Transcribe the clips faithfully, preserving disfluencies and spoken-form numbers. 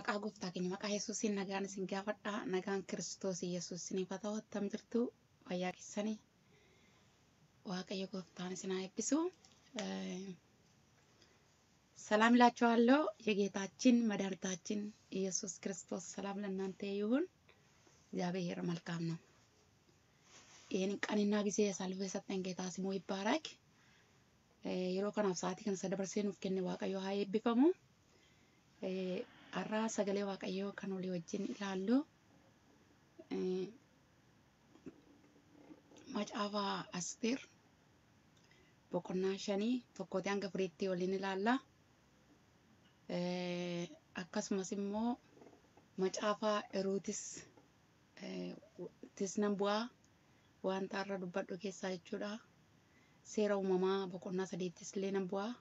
Maqaa gooftaa keenya maqaa Yesuusiin nagaan isin gaafadha. Nagaan Kiristoos Yesuus isiniif haa ta'u. Attam jirtu fayyaa keessanii Waaqayyo gooftaan isin haa eebbisu። ሰላም እላችኋለሁ። የጌታችን መድኃኒታችን ኢየሱስ ክርስቶስ ሰላም ለእናንተ ይሁን። እግዚአብሔር መልካም ነው። ይህን ቀንና ጊዜ ያሳልፎ የሰጠን ጌታ ስሙ ይባረክ። yeroo kanaaf sa'aatii kana sadabarsee nuuf kenne Waaqayyo haa eebbifamu. Har'a sagalee Waaqayyoo kan olii wajjin ilaallu macaafa Asteer boqonnaa shanii tokkooti hanga afuriitti waliin ilaalla. Akkasumas immoo macaafa Ruutis tis nan bu'aa wanta har'a dubbadhu keessaa jechuudha. Seera uumamaa boqonnaa sadiittis illee nan bu'aa.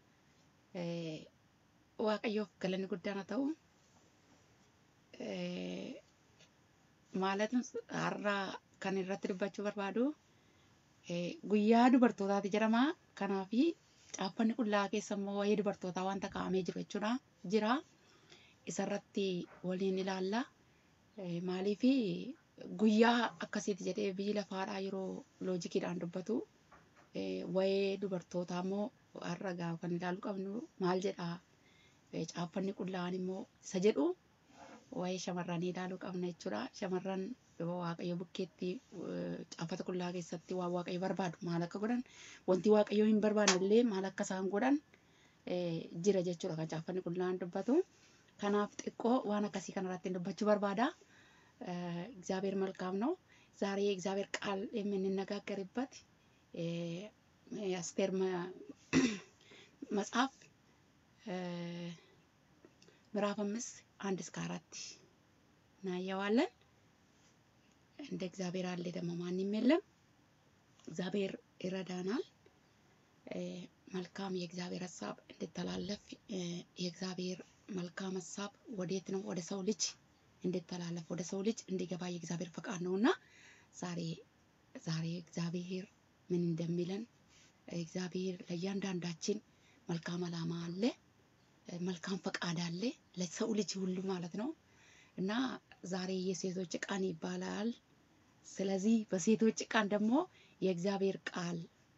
Waaqayyoof galanni guddaan haa ta'u. Maallatiin har'a kan irratti dubbachuu barbaadu guyyaa dubartootaati jedhama. Kanaaf caaffanni qullaa keessa immoo waa'ee dubartootaa wanta kaa'amee jiru jechuudha jira. Isarratti waliin ilaalla. Maaliif guyyaa akkasiiti jedhee biyyi lafaadhaa yeroo loojikiidhaan dubbatu waa'ee dubartootaa immoo har'a gaafa kan ilaaluu qabnu maal jedhaa caaffanni qullaan immoo isa jedhu waa'ee shamarranii ilaaluu qabna jechuudha. Shamarran Waaqayyo bukkeetti caafata qullaa keessatti waan Waaqayyo barbaadu maal akka godhan wanti Waaqayyo hin barbaanne illee maal akka isaan godhan jira jechuudha kan caaffanni qullaan dubbatu. Kanaaf xiqqoo waan akkasii kanarratti dubbachuu barbaada. እግዚአብሔር መልካም ነው። ዛሬ እግዚአብሔር ቃል የምንነጋገርበት የአስቴር መጽሐፍ ምዕራፍ አምስት አንድ እስከ አራት እናየዋለን። እንደ እግዚአብሔር አለ ደግሞ ማንም የለም። እግዚአብሔር ይረዳናል። መልካም የእግዚአብሔር ሐሳብ እንድተላለፍ የእግዚአብሔር መልካም ሐሳብ ወዴት ነው? ወደ ሰው ልጅ እንድተላለፍ ወደ ሰው ልጅ እንዲገባ የእግዚአብሔር ፈቃድ ነውና ዛሬ ዛሬ እግዚአብሔር ምን እንደሚለን እግዚአብሔር ለእያንዳንዳችን መልካም ዓላማ አለ፣ መልካም ፈቃድ አለ ለሰው ልጅ ሁሉ ማለት ነው። እና ዛሬ የሴቶች ቀን ይባላል። ስለዚህ በሴቶች ቀን ደግሞ የእግዚአብሔር ቃል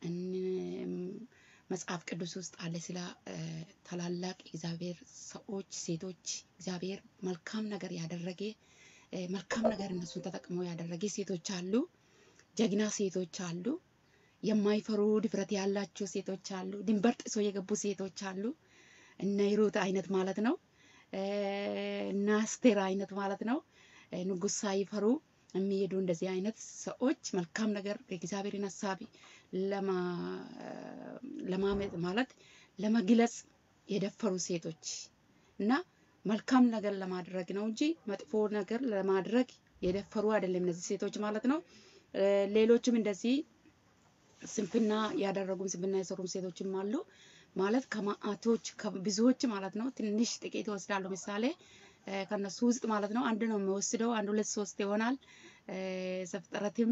መጽሐፍ ቅዱስ ውስጥ አለ ስለ ታላላቅ እግዚአብሔር ሰዎች ሴቶች እግዚአብሔር መልካም ነገር ያደረገ መልካም ነገር እነሱን ተጠቅመው ያደረገ ሴቶች አሉ። ጀግና ሴቶች አሉ። የማይፈሩ ድፍረት ያላቸው ሴቶች አሉ። ድንበር ጥሰው የገቡ ሴቶች አሉ። እነ ሩት አይነት ማለት ነው። እነ አስቴር አይነት ማለት ነው። ንጉሥ ሳይፈሩ የሚሄዱ እንደዚህ አይነት ሰዎች መልካም ነገር የእግዚአብሔርን ሐሳብ ለማ ለማመጥ ማለት ለመግለጽ የደፈሩ ሴቶች እና መልካም ነገር ለማድረግ ነው እንጂ መጥፎ ነገር ለማድረግ የደፈሩ አይደለም እነዚህ ሴቶች ማለት ነው። ሌሎችም እንደዚህ ስንፍና ያደረጉም ስንፍና የሰሩም ሴቶችም አሉ ማለት ከማአቶች ከብዙዎች ማለት ነው። ትንሽ ጥቂት ወስዳለሁ ምሳሌ ከነሱ ውስጥ ማለት ነው። አንድ ነው የሚወስደው፣ አንድ ሁለት ሶስት ይሆናል። ዘፍጥረትም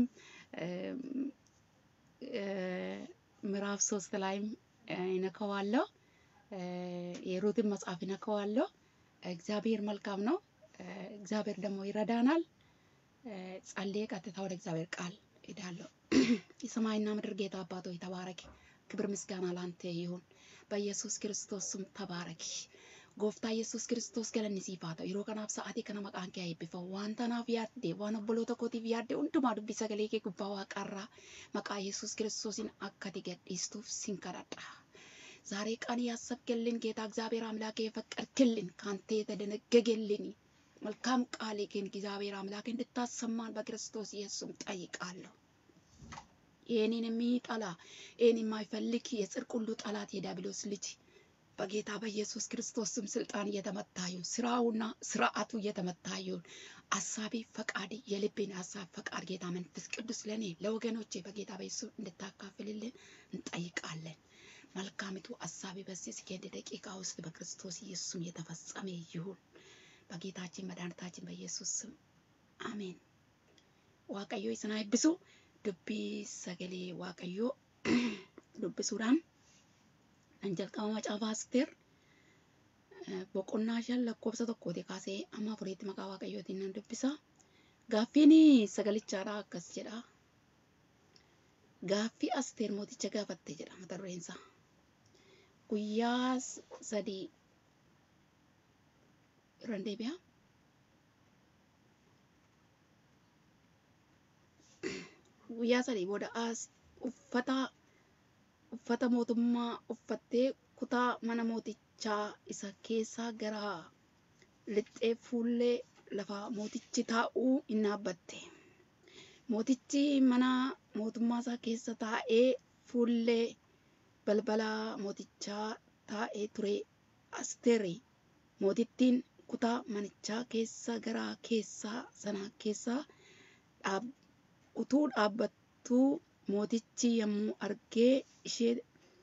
ምዕራፍ ሶስት ላይም ይነካዋለሁ፣ የሩትን መጽሐፍ ይነካዋለሁ። እግዚአብሔር መልካም ነው። እግዚአብሔር ደግሞ ይረዳናል። ጸልዬ ቀጥታ ወደ እግዚአብሔር ቃል ሄዳለሁ። የሰማይና ምድር ጌታ አባት ሆይ ተባረክ። ክብር ምስጋና ላንተ ይሁን። በኢየሱስ ክርስቶስ ስም ተባረክ። ጎፍታ ኢየሱስ ክርስቶስ ገለኒ ሲፋታ ይሮ ከናፍ ሰዓቲ ከነ መቃን ከያ ይብፈው ዋንታ ናፍ ያደ ዋና ቦሎቶ ኮቲፍ ያደ እንዱማ ዱቢ ሰገሌ ከ ጉባዋ ቀራ መቃ ኢየሱስ ክርስቶስን አከቲ ገዲስቱፍ ሲንከራጣ ዛሬ ቀን ያሰብከልን ጌታ እግዚአብሔር አምላክ የፈቀድክልን ካንተ የተደነገገልን መልካም ቃል ግን እግዚአብሔር አምላክ እንድታሰማን በክርስቶስ ኢየሱስ ጠይቃለሁ። የኔን የሚጠላ የኔን የማይፈልግ የጽድቅ ሁሉ ጠላት የዲያብሎስ ልጅ በጌታ በኢየሱስ ክርስቶስ ስም ስልጣን እየተመታዩ ስራውና ስርዓቱ እየተመታዩ አሳቢ ፈቃድ የልቤን ሐሳብ ፈቃድ ጌታ መንፈስ ቅዱስ ለኔ ለወገኖቼ በጌታ በኢየሱስ እንድታካፍልልን እንጠይቃለን። መልካሚቱ ሐሳቢ በዚህ ሰከንድ ደቂቃ ውስጥ በክርስቶስ ኢየሱስ የተፈጸመ ይሁን በጌታችን መድኃኒታችን በኢየሱስ ስም አሜን። ዋቀዮ ይስናይብሱ ዱቢ ሰገሌ ዋቀዮ ዱብሱራን አንጀልቃው macaafa Asteer boqonnaa shan lakkoofsa tokkooti kaasee amma afuriitti maqaa waaqayyootiin nan dubbisa. Gaaffiin sagalichaadha akkas jedha. Gaaffii Asteer mooticha gaafatte jedha mata dureen isaa. Guyyaa sadii irraan deebi'a. Guyyaa sadii booda as uffata uffata mootummaa uffattee kutaa mana mootichaa isa keessaa gara lixxee fuullee lafa mootichi taa'uu hin dhaabbatte. Mootichi mana mootummaa isaa keessa taa'ee fuullee balbala mootichaa taa'ee ture. Asteeri mootittiin kutaa manichaa keessa gara keessaa sana keessa dhaab utuu dhaabbattuu mootichi yommuu argee ishee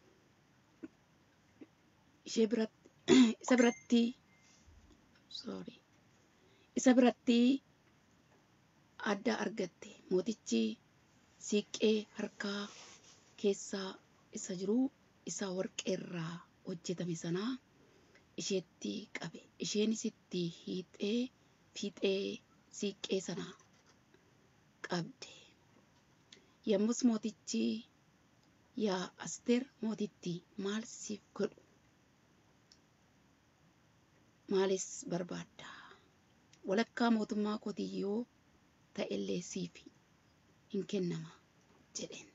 ishee biratti isa biratti sorry isa biratti adda argatte. Mootichi siiqqee harkaa keessaa isa jiru isa warqeerraa hojjetame sanaa isheetti qabe. Isheenis itti hiixee fiixee siiqqee sanaa qabde. Yommus mootichi yaa Asteer mootitti maal siif godhu? Maalis barbaadda? Walakkaa mootummaa kootii yoo ta'ellee siif hin kennama jedheen.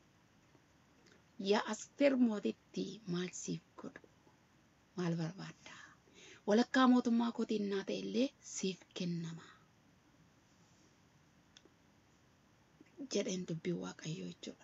Yaa Asteer mootitti maal siif godhu? Maal barbaadda? Walakkaa mootummaa kootii naa ta'ellee siif kennama jedheen dubbii waaqayyoo jechuudha.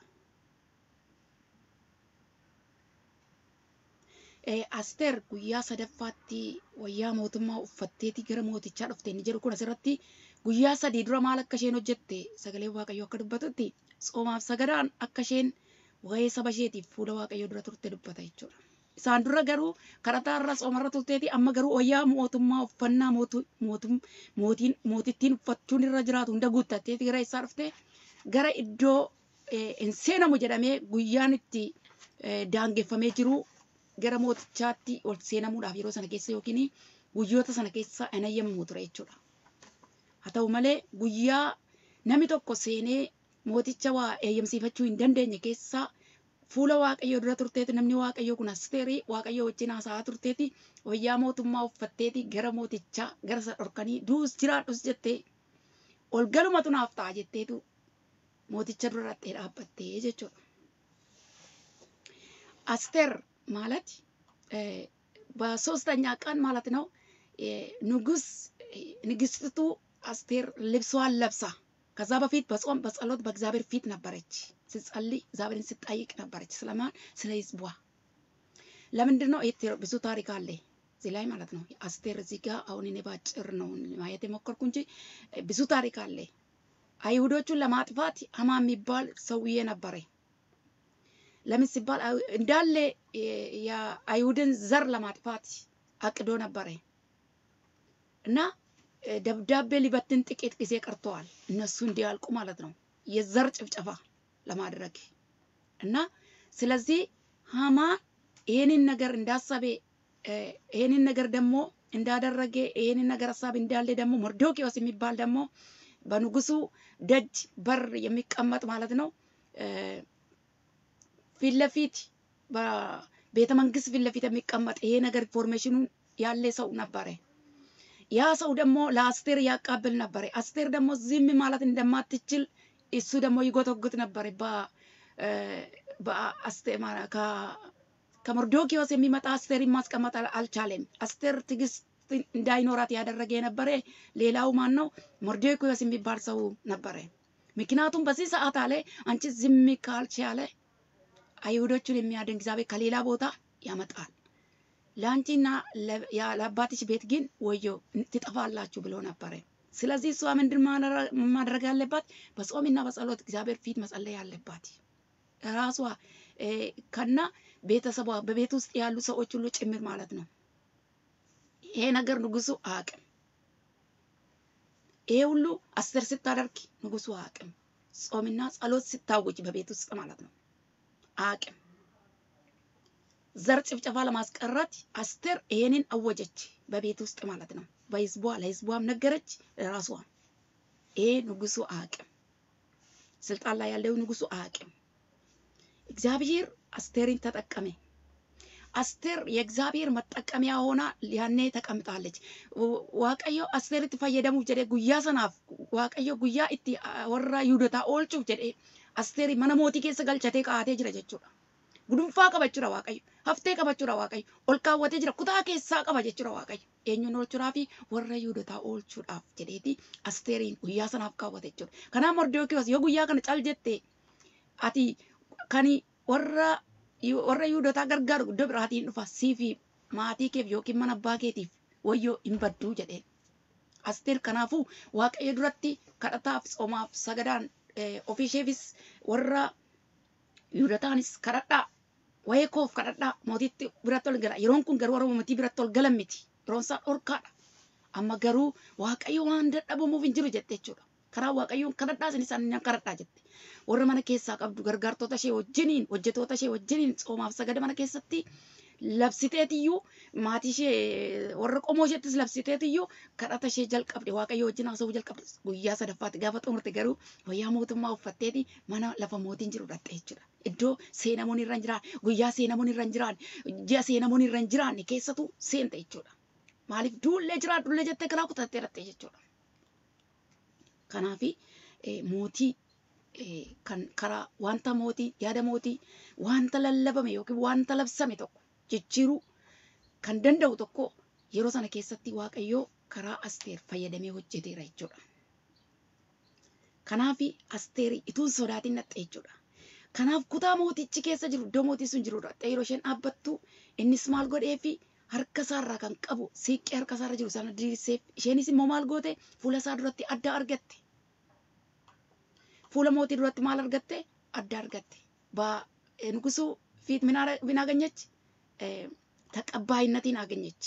Asteer guyyaa sadaffaatti wayyaa mootummaa uffatteeti gara mootichaa dhufte. Inni jedhu kun asirratti guyyaa sadii dura maal akka isheen hojjette sagalee waaqayyoo akka dubbatutti tsoomaaf sagadaan akka isheen waa'ee saba isheetiif fuula waaqayyoo dura turte dubbata jechuudha. Isaan dura garuu kadhataarra tsoomarra turteeti. Amma garuu wayyaa mootummaa uffannaa mootiin mootittiin uffachuun irra jiraatu hunda guuttatteeti gara isaa dhufte. Gara iddoo hin seenamu jedhamee guyyaan itti daangeffamee jiru gara mootichaatti ol seenamuudhaaf yeroo sana keessa yookiin guyyoota sana keessa hin eeyyamamu ture jechuudha. Haa ta'u malee guyyaa namni tokko seenee mooticha waa eeyyamsiifachuu hin dandeenye keessa fuula waaqayyoo dura turteeti. Namni waaqayyoo kun Asteerii waaqayyoo wajjin haasa'aa turteeti. Wayyaa mootummaa uffatteeti gara mootichaa gara isa dhorkanii duus jiraadhus jettee ol galumatu naaf ta'a jetteetu mooticha dura dhattee dhaabbattee jechuudha. Asteer ማለት በሶስተኛ ቀን ማለት ነው ንጉስ ንግስቲቱ አስቴር ልብሷን ለብሳ ከዛ በፊት በጾም በጸሎት በእግዚአብሔር ፊት ነበረች። ስትጸልይ እግዚአብሔርን ስትጠይቅ ነበረች። ስለማን? ስለ ሕዝቧ። ለምንድን ነው? ብዙ ታሪክ አለ እዚህ ላይ ማለት ነው። አስቴር እዚህ ጋር አሁን እኔ ባጭር ነው ማየት የሞከርኩ እንጂ ብዙ ታሪክ አለ። አይሁዶቹን ለማጥፋት ሐማ የሚባል ሰውዬ ነበረ። ለምን ሲባል እንዳለ የአይሁድን ዘር ለማጥፋት አቅዶ ነበረ እና ደብዳቤ ሊበትን ጥቂት ጊዜ ቀርተዋል እነሱ እንዲያልቁ ማለት ነው። የዘር ጭፍጨፋ ለማድረግ እና ስለዚህ ሐማ ይሄንን ነገር እንዳሰበ ይሄንን ነገር ደግሞ እንዳደረገ ይሄንን ነገር ሐሳብ እንዳለ ደግሞ መርዶክዮስ የሚባል ደግሞ በንጉሱ ደጅ በር የሚቀመጥ ማለት ነው ፊት ለፊት በቤተ መንግስት ፊት ለፊት የሚቀመጥ ይሄ ነገር ኢንፎርሜሽኑን ያለ ሰው ነበረ። ያ ሰው ደግሞ ለአስቴር ያቃብል ነበረ። አስቴር ደግሞ ዝም ማለት እንደማትችል እሱ ደግሞ ይጎተጉት ነበር። በ በአስቴር ካ ከመርዶክዮስ የሚመጣ አስቴርን ማስቀመጥ አልቻለም። አስቴር ትዕግስት እንዳይኖራት ያደረገ የነበረ ሌላው ማን ነው? መርዶክዮስ የሚባል ሰው ነበረ። ምክንያቱም በዚህ ሰዓት አለ አንቺ ዝም ካልቻለ አይሁዶቹን የሚያድን እግዚአብሔር ከሌላ ቦታ ያመጣል። ላንቺና ለአባትሽ ቤት ግን ወዮ ትጠፋላችሁ ብሎ ነበር። ስለዚህ እሷ ምንድን ማድረግ አለባት? በጾምና በጸሎት እግዚአብሔር ፊት መጸለይ አለባት። ራሷ ከና ቤተሰቧ በቤት ውስጥ ያሉ ሰዎች ሁሉ ጭምር ማለት ነው። ይሄ ነገር ንጉሱ አቅም ይሄ ሁሉ አስቴር ስታደርግ ንጉሱ አቅም ጾምና ጸሎት ስታውጅ በቤት ውስጥ ማለት ነው አቅም ዘር ጭፍጨፋ ለማስቀረት አስቴር ይሄንን አወጀች በቤት ውስጥ ማለት ነው። በህዝቧ ለህዝቧም ነገረች ለራሷም። ይሄ ንጉሱ አቅም ስልጣን ላይ ያለው ንጉሱ አቅም እግዚአብሔር አስቴርን ተጠቀመ። አስቴር የእግዚአብሔር መጠቀሚያ ሆና ያኔ ተቀምጣለች። ዋቀዮ አስቴር ትፈየደሙ ጀደ ጉያ ሰናፍ ዋቀዮ ጉያ እቲ ወራ ይሁዳታ ኦልቹ ጀደ አስቴር መነሞቲ ከሰ ገልቸቴ ቃቴ ጅረ ጀቹዳ ጉዱንፋ ቀበቹራ ዋቀዮ ሀፍቴ ቀበቹራ ዋቀዮ ኦልካወቴ ጅረ ኩታ ከሳ ቀበ ጀቹራ ዋቀዮ ኤኙን ኦልቹራፊ ወራ ይሁዳታ ኦልቹዳፍ ጀዴቲ አስቴሪን ጉያ ሰናፍ ካወቴ ጀቹ ከና ሞርዶኪዮስ ዮ ጉያ ከነ ጫልጀቴ አቲ ከኒ ወራ warra Yihudoota gargaaru guddoo biraatiin dhufa siifi maatii keef yookiin mana abbaa keetiif wayyoo hin badduu jedheen. Asteer kanaafuu Waaqayyo duratti kadhataaf soomaaf sagadaan ofiisheefis warra Yihudootaanis kadhadhaa wayee koof kadhadhaa mootitti biratti ol gala. Yeroon kun garuu warra mootii biratti ol galan miti. Yeroon isaa dhorkaadha. Amma garuu Waaqayyo waan dadhabamuuf hin jiru jette jechuudha. Karaa Waaqayyoon kadhadhaa isinis ani kadhadhaa jette. warra mana keessaa qabdu gargaartota ishee wajjiniin hojjettoota ishee wajjiniin soomaaf sagada mana keessatti labsiteetiyyuu maatii ishee warra qomoo isheettis labsiteetiyyuu kadhata ishee jalqabde Waaqayyo wajjin haasa'uu jalqabde guyyaa sadaffaatti gaafa xumurte garuu wayyaa mootummaa uffatteeti mana lafa mootiin jiru dhatte jechuudha. Iddoo seenamuun irra hin jiraan guyyaa seenamuun irra hin jiraan ji'a seenamuun irra hin jiraanne keessatu seente jechuudha. Maaliif duullee jiraa duullee jettee karaa kutattee dhatte jechuudha. Kanaafi mootii kan karaa wanta mootii yaada mootii wanta lallabame yookiin wanta labsame tokko jijjiiruu kan danda'u tokko yeroo sana keessatti Waaqayyo karaa Asteer fayyadamee hojjeteera jechuudha. Kanaaf Asteer ituun sodaatiin dhatte jechuudha. Kanaaf kutaa mootichi keessa jiru iddoo mootii sun jirudha. Yeroo isheen dhaabbattu innis maal godheefi harka isaarraa kan qabu siiqqee harka isaarra jiru sana diriirseef isheenis immoo maal goote fuula isaa duratti adda argatte. Fuula mootii duratti maal argatte adda argatte. Ba ንጉሱ ፊት ምን አገኘች? ተቀባይነትን አገኘች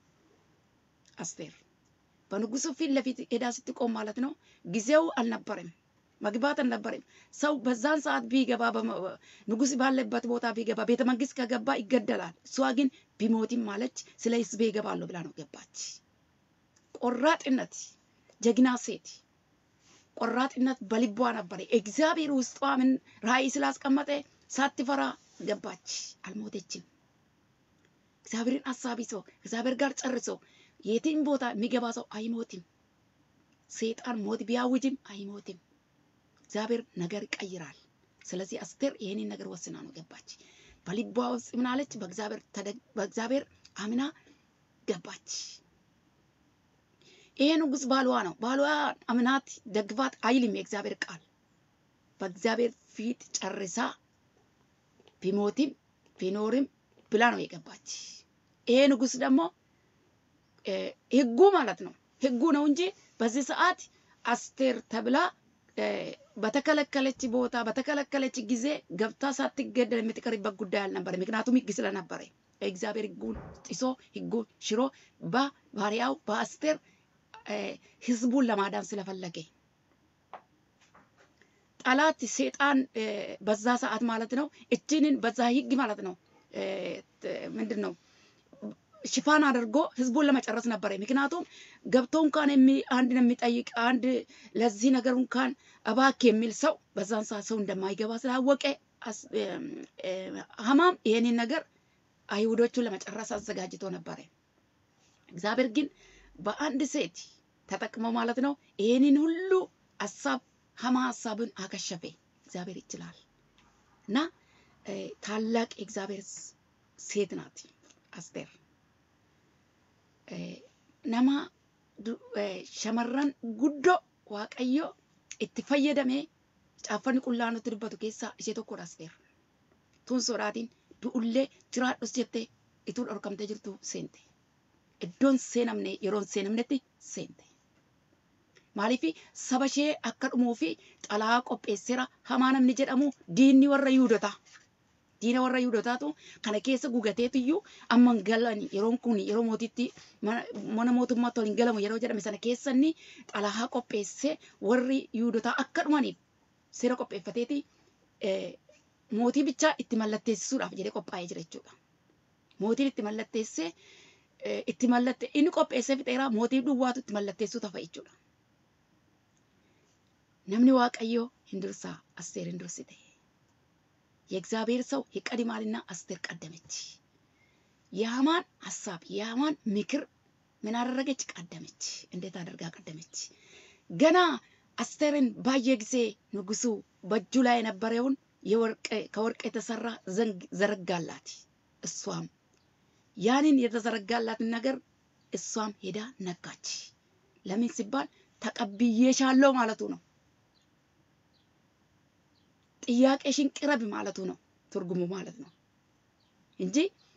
አስቴር። በንጉሱ ፊት ለፊት ሄዳ ስትቆም ማለት ነው ጊዜው አልነበረም መግባት አልነበረም። ሰው በዛን ሰዓት ቢገባ ንጉስ ባለበት ቦታ ቢገባ ቤተ መንግስት ከገባ ይገደላል። እሷ ግን ቢሞትም ማለች ስለ ህዝቤ ይገባሉ ብላ ነው ገባች። ቆራጥነት ጀግና ሴት ቆራጥነት በልቧ ነበር። እግዚአብሔር ውስጧ ምን ራእይ ስላስቀመጠ ሳትፈራ ገባች። አልሞተችም። እግዚአብሔርን አሳቢ ሰው እግዚአብሔር ጋር ጨርሶ የትም ቦታ የሚገባ ሰው አይሞትም። ሰይጣን ሞት ቢያውጅም አይሞትም። እግዚአብሔር ነገር ይቀይራል። ስለዚህ አስቴር ይሄንን ነገር ወስና ነው ገባች። በልቧ ውስጥ ምን አለች? በእግዚአብሔር በእግዚአብሔር አምና ገባች። ይሄ ንጉስ ባሏ ነው። ባሏ አምናት ደግፋት አይልም የእግዚአብሔር ቃል። በእግዚአብሔር ፊት ጨርሳ ቢሞትም ቢኖርም ብላ ነው የገባች። ይሄ ንጉስ ደግሞ ህጉ ማለት ነው ህጉ ነው እንጂ በዚህ ሰዓት አስቴር ተብላ በተከለከለች ቦታ በተከለከለች ጊዜ ገብታ ሳትገደል የምትቀርበት ጉዳይ አልነበረ። ምክንያቱም ህግ ስለነበረ እግዚአብሔር ህጉን ጥሶ ህጉን ሽሮ በባሪያው በአስቴር ህዝቡን ለማዳን ስለፈለገ ጠላት ሰይጣን በዛ ሰዓት ማለት ነው እጅንን በዛ ህግ ማለት ነው ምንድነው ሽፋን አድርጎ ህዝቡን ለመጨረስ ነበር። ምክንያቱም ገብቶ እንኳን አንድ ነው የሚጠይቅ አንድ ለዚህ ነገር እንኳን አባክ የሚል ሰው በዛን ሰዓት ሰው እንደማይገባ ስላወቀ ሐማም ይሄንን ነገር አይሁዶቹን ለመጨረስ አዘጋጅቶ ነበር። እግዚአብሔር ግን በአንድ ሴት ተጠቅሞ ማለት ነው ይሄንን ሁሉ ሐሳብ ሐማ ሐሳቡን አከሸፈ። እግዚአብሔር ይችላል እና ታላቅ እግዚአብሔር ሴት ናት አስቴር። ነማ ሸመረን ጉዶ ዋቀዮ እትፈየደሜ ጫፈን ቁላኑ ትድበቱ ኬሳ እሴ tokko አስቴር ቱን ሶራቲን ዱኡሌ ጅራዱስ ጀቴ ኢቱን ኦርከምቴ ጅርቱ ሴንቴ እዶን ሴነምኔ የሮን ሴነምነቲ ሴንቴ ማሊፊ ሰበሼ አከዱሙፊ ጠላ ቆጴሴራ ሐማነምኒ ጀደሙ ዲኒ ወረ ይሁዶታ ዲና ወራ ይሁዶታቱ ከነ ኬሰ ጉገቴትዩ አመን ገላኒ የሮን ኩኒ የሮ ሞቲቲ መነ ሞቱማ ቶሊን ገለሙ የሮ ጀደመ ሰነ ኬሰኒ ጠላሃ ቆጴሴ ወሪ ይሁዶታ አከዱማኒ ሴራ ቆጴፈቴቲ ሞቲ ብቻ ኢትመለቴሱዳፍ ጀደ ቆጳዬ ጅረቹዳ mootiin itti mallatteessee itti mallatte inni qopheessee fixeera mootii duwwaatu itti mallatteessuu tafa jechuudha. Namni Waaqayyoo hin dursaa Asteer hin dursite. የእግዚአብሔር ሰው ይቀድማልና አስቴር ቀደመች። የሐማን ሐሳብ የሐማን ምክር ምን አደረገች? ቀደመች። እንዴት አድርጋ ቀደመች? ገና አስቴርን ባየ ጊዜ ንጉሱ በእጁ ላይ የነበረውን የወርቅ ከወርቅ የተሰራ ዘንግ ዘረጋላት። እሷም ያንን የተዘረጋላትን ነገር እሷም ሄዳ ነካች። ለምን ሲባል ተቀብዬሻለሁ ማለቱ ነው። ጥያቄሽን ቅረብ ማለቱ ነው ትርጉሙ ማለት ነው እንጂ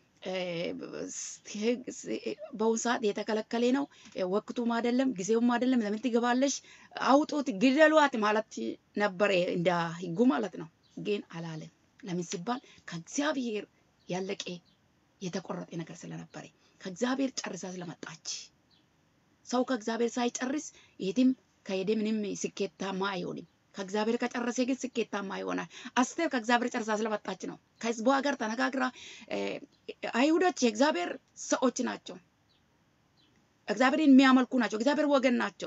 በአሁኑ ሰዓት የተከለከለ ነው። ወቅቱም አይደለም ጊዜውም አይደለም። ለምን ትገባለሽ? አውጡት፣ ግደሏት ማለት ነበር እንደ ሕጉ ማለት ነው። ግን አላለም። ለምን ሲባል ከእግዚአብሔር ያለቀ የተቆረጠ ነገር ስለነበረ ከእግዚአብሔር ጨርሳ ስለመጣች። ሰው ከእግዚአብሔር ሳይጨርስ የትም ከሄደ ምንም ስኬታማ አይሆንም። ከእግዚአብሔር ከጨረሰ ግን ስኬታማ ይሆናል። አስቴር ከእግዚአብሔር ጨርሳ ስለመጣች ነው። ከሕዝቡ ጋር ተነጋግራ አይሁዶች የእግዚአብሔር ሰዎች ናቸው፣ እግዚአብሔርን የሚያመልኩ ናቸው፣ እግዚአብሔር ወገን ናቸው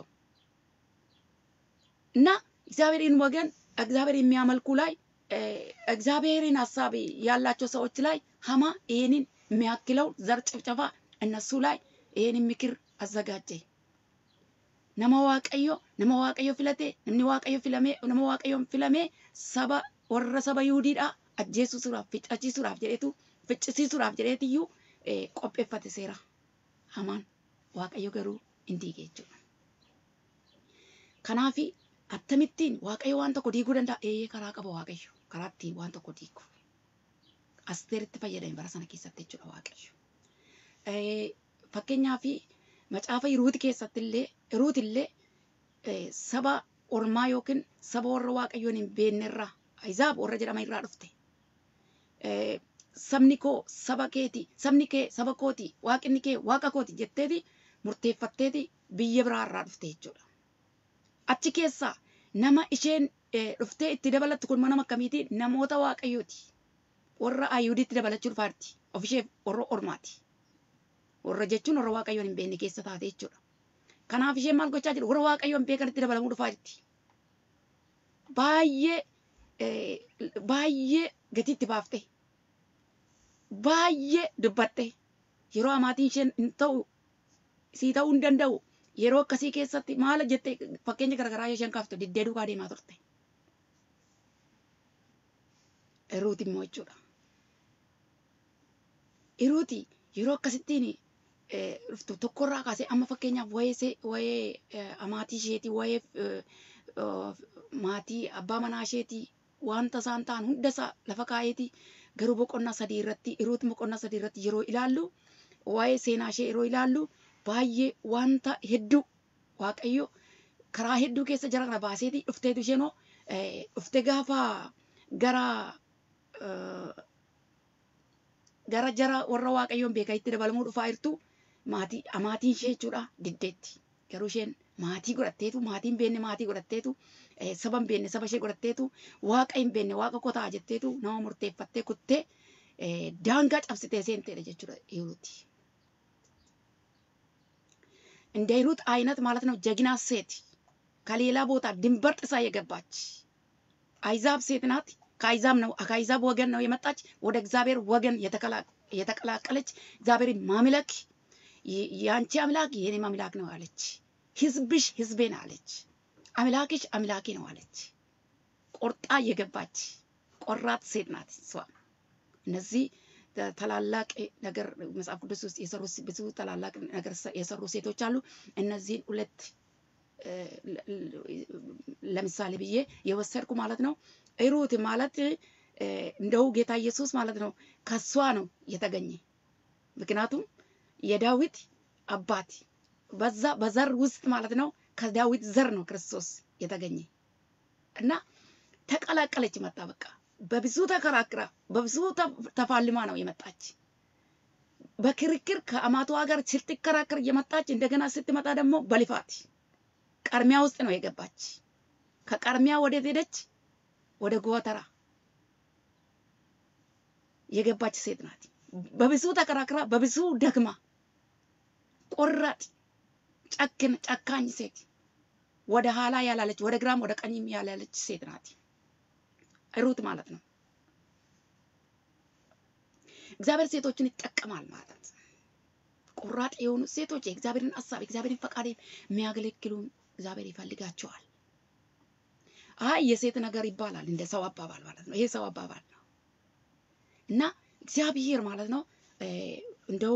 እና እግዚአብሔርን ወገን እግዚአብሔር የሚያመልኩ ላይ እግዚአብሔርን ሐሳብ ያላቸው ሰዎች ላይ ሐማ ይሄንን የሚያክለው ዘር ጭፍጨፋ እነሱ ላይ ይሄንን ምክር አዘጋጀ። ነማ ዋቀዮ ነማ ዋቀዮ ፍለቴ ነምኒ ዋቀዮ ፍለሜ ነማ ዋቀዮ ፍለሜ ሰባ ወረ ሰባ ይሁዲዳ አጀሱ ሱራፍ ፍጫቺ ሱራፍ ጀዴቱ ፍጭሲ ሱራፍ ጀዴትዩ ቆጴፈተ ሴራ ሐማን ዋቀዮ ገሩ እንዲጌቹ ከናፊ አተምቲን ዋቀዮ ዋን ተኮ ዲጉ ደንዳ ኤ ከራ ቀበ ዋቀዮ ከራቲ ዋን ተኮ ዲጉ አስቴር ተፈየደኝ በራሰነ ኪሰተ ጀቹ ዋቀዮ ኤ ፈከኛፊ መጫፈ ይሩት ከሰትለ ሩትለ ሰባ ኦርማ ዮክን ሰባ ወረ ዋቀዮን ቤነራ አይዛብ ወረ ጀዳማ ይራ ድፍቴ ሰብኒኮ ሰባ ኬቲ ሰብኒኬ ሰባ ኮቲ ዋቅኒኬ ዋቃ ኮቲ ጀቴቲ ሙርቴፈቴቲ ብየ ብራራ ድፍቴ ጀቹ አቺ ኬሳ ነማ ኢሼን ድፍቴ እቲ ደበለት ኩን መነማ ከሚቲ ነሞታ ዋቀዮቲ ወረ አይሁዲት ደበለቹ ፋርቲ ኦፊሼ ወረ ኦርማቲ ወረ ጀቹን ወረ ዋቀዮን ቤነ ኬሳ ታቴ ጀቹ ከናፍ ኢሼ ማል ጎቻ ጅሩ ወረ ዋቀዮን ቤከርቲ ደበለሙ ዱፋርቲ ባየ ባየ ገቲት ባፍቴ ባየ ድበቴ የሮ አማቲን ሸን እንተው ሲታው እንደንደው የሮ ከሲ ኬሰቲ ማለ ጀቴ ፈከኝ ገረገራ የሸን ካፍቶ ዲዴዱ ካዴ ማቶርቴ ሩቲ ሞቹዳ ኢሩቲ የሮ ከስቲኒ ሩፍቱ ተኮራ ካሴ አማ ፈከኛ ወይሴ ወይ አማቲ ሼቲ ወይ ማቲ አባ መናሼቲ ዋንታ ሳንታን ሁንደሳ ለፈካየቲ ገሩ በቆና ሰዲ ረቲ ኢሩት በቆና ሰዲ ረቲ የሮ ይላሉ ወይ ሴናሼ የሮ ይላሉ ባየ ዋንታ ሄዱ ዋቀዮ ከራ ሄዱ ከሰ ጀራና ባሴቲ ኡፍቴቱ ሸኖ ኡፍቴ ጋፋ ገራ ገራ ጀራ ወረ ዋቀዮን ቤካይት ደበለሙ ዱፋይርቱ ማቲ አማቲን ሼቹዳ ዲዴቲ ገሩሽን ማቲ ጎረቴቱ ማቲን ቤነ ማቲ ጎረቴቱ ሰበን ቤነ ሰበሼ ጎረቴቱ ዋቀይን ቤነ ዋቀ ኮታ አጀቴቱ ነው ሙርቴፈቴ ኩቴ ዳንጋ ጨብስቴ ሴንቴ ለጀቹ ይሩቲ እንደ ይሩት አይነት ማለት ነው። ጀግና ሴት ከሌላ ቦታ ድንበር ጥሳ የገባች አይዛብ ሴት ናት። ከአይዛብ ነው ከአይዛብ ወገን ነው የመጣች ወደ እግዚአብሔር ወገን የተቀላቀለች እግዚአብሔርን ማምለክ ያንቺ አምላክ የኔ አምላክ ነው አለች። ህዝብሽ ህዝቤ ነው አለች። አምላክሽ አምላኬ ነው አለች። ቆርጣ የገባች ቆራጥ ሴት ናት እሷ። እነዚህ ታላላቅ ነገር መጽሐፍ ቅዱስ ውስጥ የሰሩ ብዙ ታላላቅ ነገር የሰሩ ሴቶች አሉ። እነዚህን ሁለት ለምሳሌ ብዬ የወሰድኩ ማለት ነው። ሩት ማለት እንደው ጌታ ኢየሱስ ማለት ነው ከሷ ነው የተገኘ። ምክንያቱም የዳዊት አባት በዛ በዘር ውስጥ ማለት ነው ከዳዊት ዘር ነው ክርስቶስ የተገኘ እና ተቀላቀለች መጣ። በቃ በብዙ ተከራክራ በብዙ ተፋልማ ነው የመጣች። በክርክር ከአማቷ ጋር ስትከራከር የመጣች እንደገና ስትመጣ ደግሞ በልፋት ቀርሚያ ውስጥ ነው የገባች። ከቀርሚያ ወደ ሄደች ወደ ጎተራ የገባች ሴት ናት። በብዙ ተከራክራ በብዙ ደግማ ቆራጥ ጨክን ጨካኝ ሴት ወደ ኋላ ያላለች ወደ ግራም ወደ ቀኝም ያላለች ሴት ናት ሩት ማለት ነው። እግዚአብሔር ሴቶችን ይጠቀማል ማለት ቆራጥ የሆኑ ሴቶች የእግዚአብሔርን ሐሳብ የእግዚአብሔርን ፈቃድ የሚያገለግሉ እግዚአብሔር ይፈልጋቸዋል። አይ የሴት ነገር ይባላል እንደ ሰው አባባል ማለት ነው። ይሄ ሰው አባባል ነው እና እግዚአብሔር ማለት ነው እንደው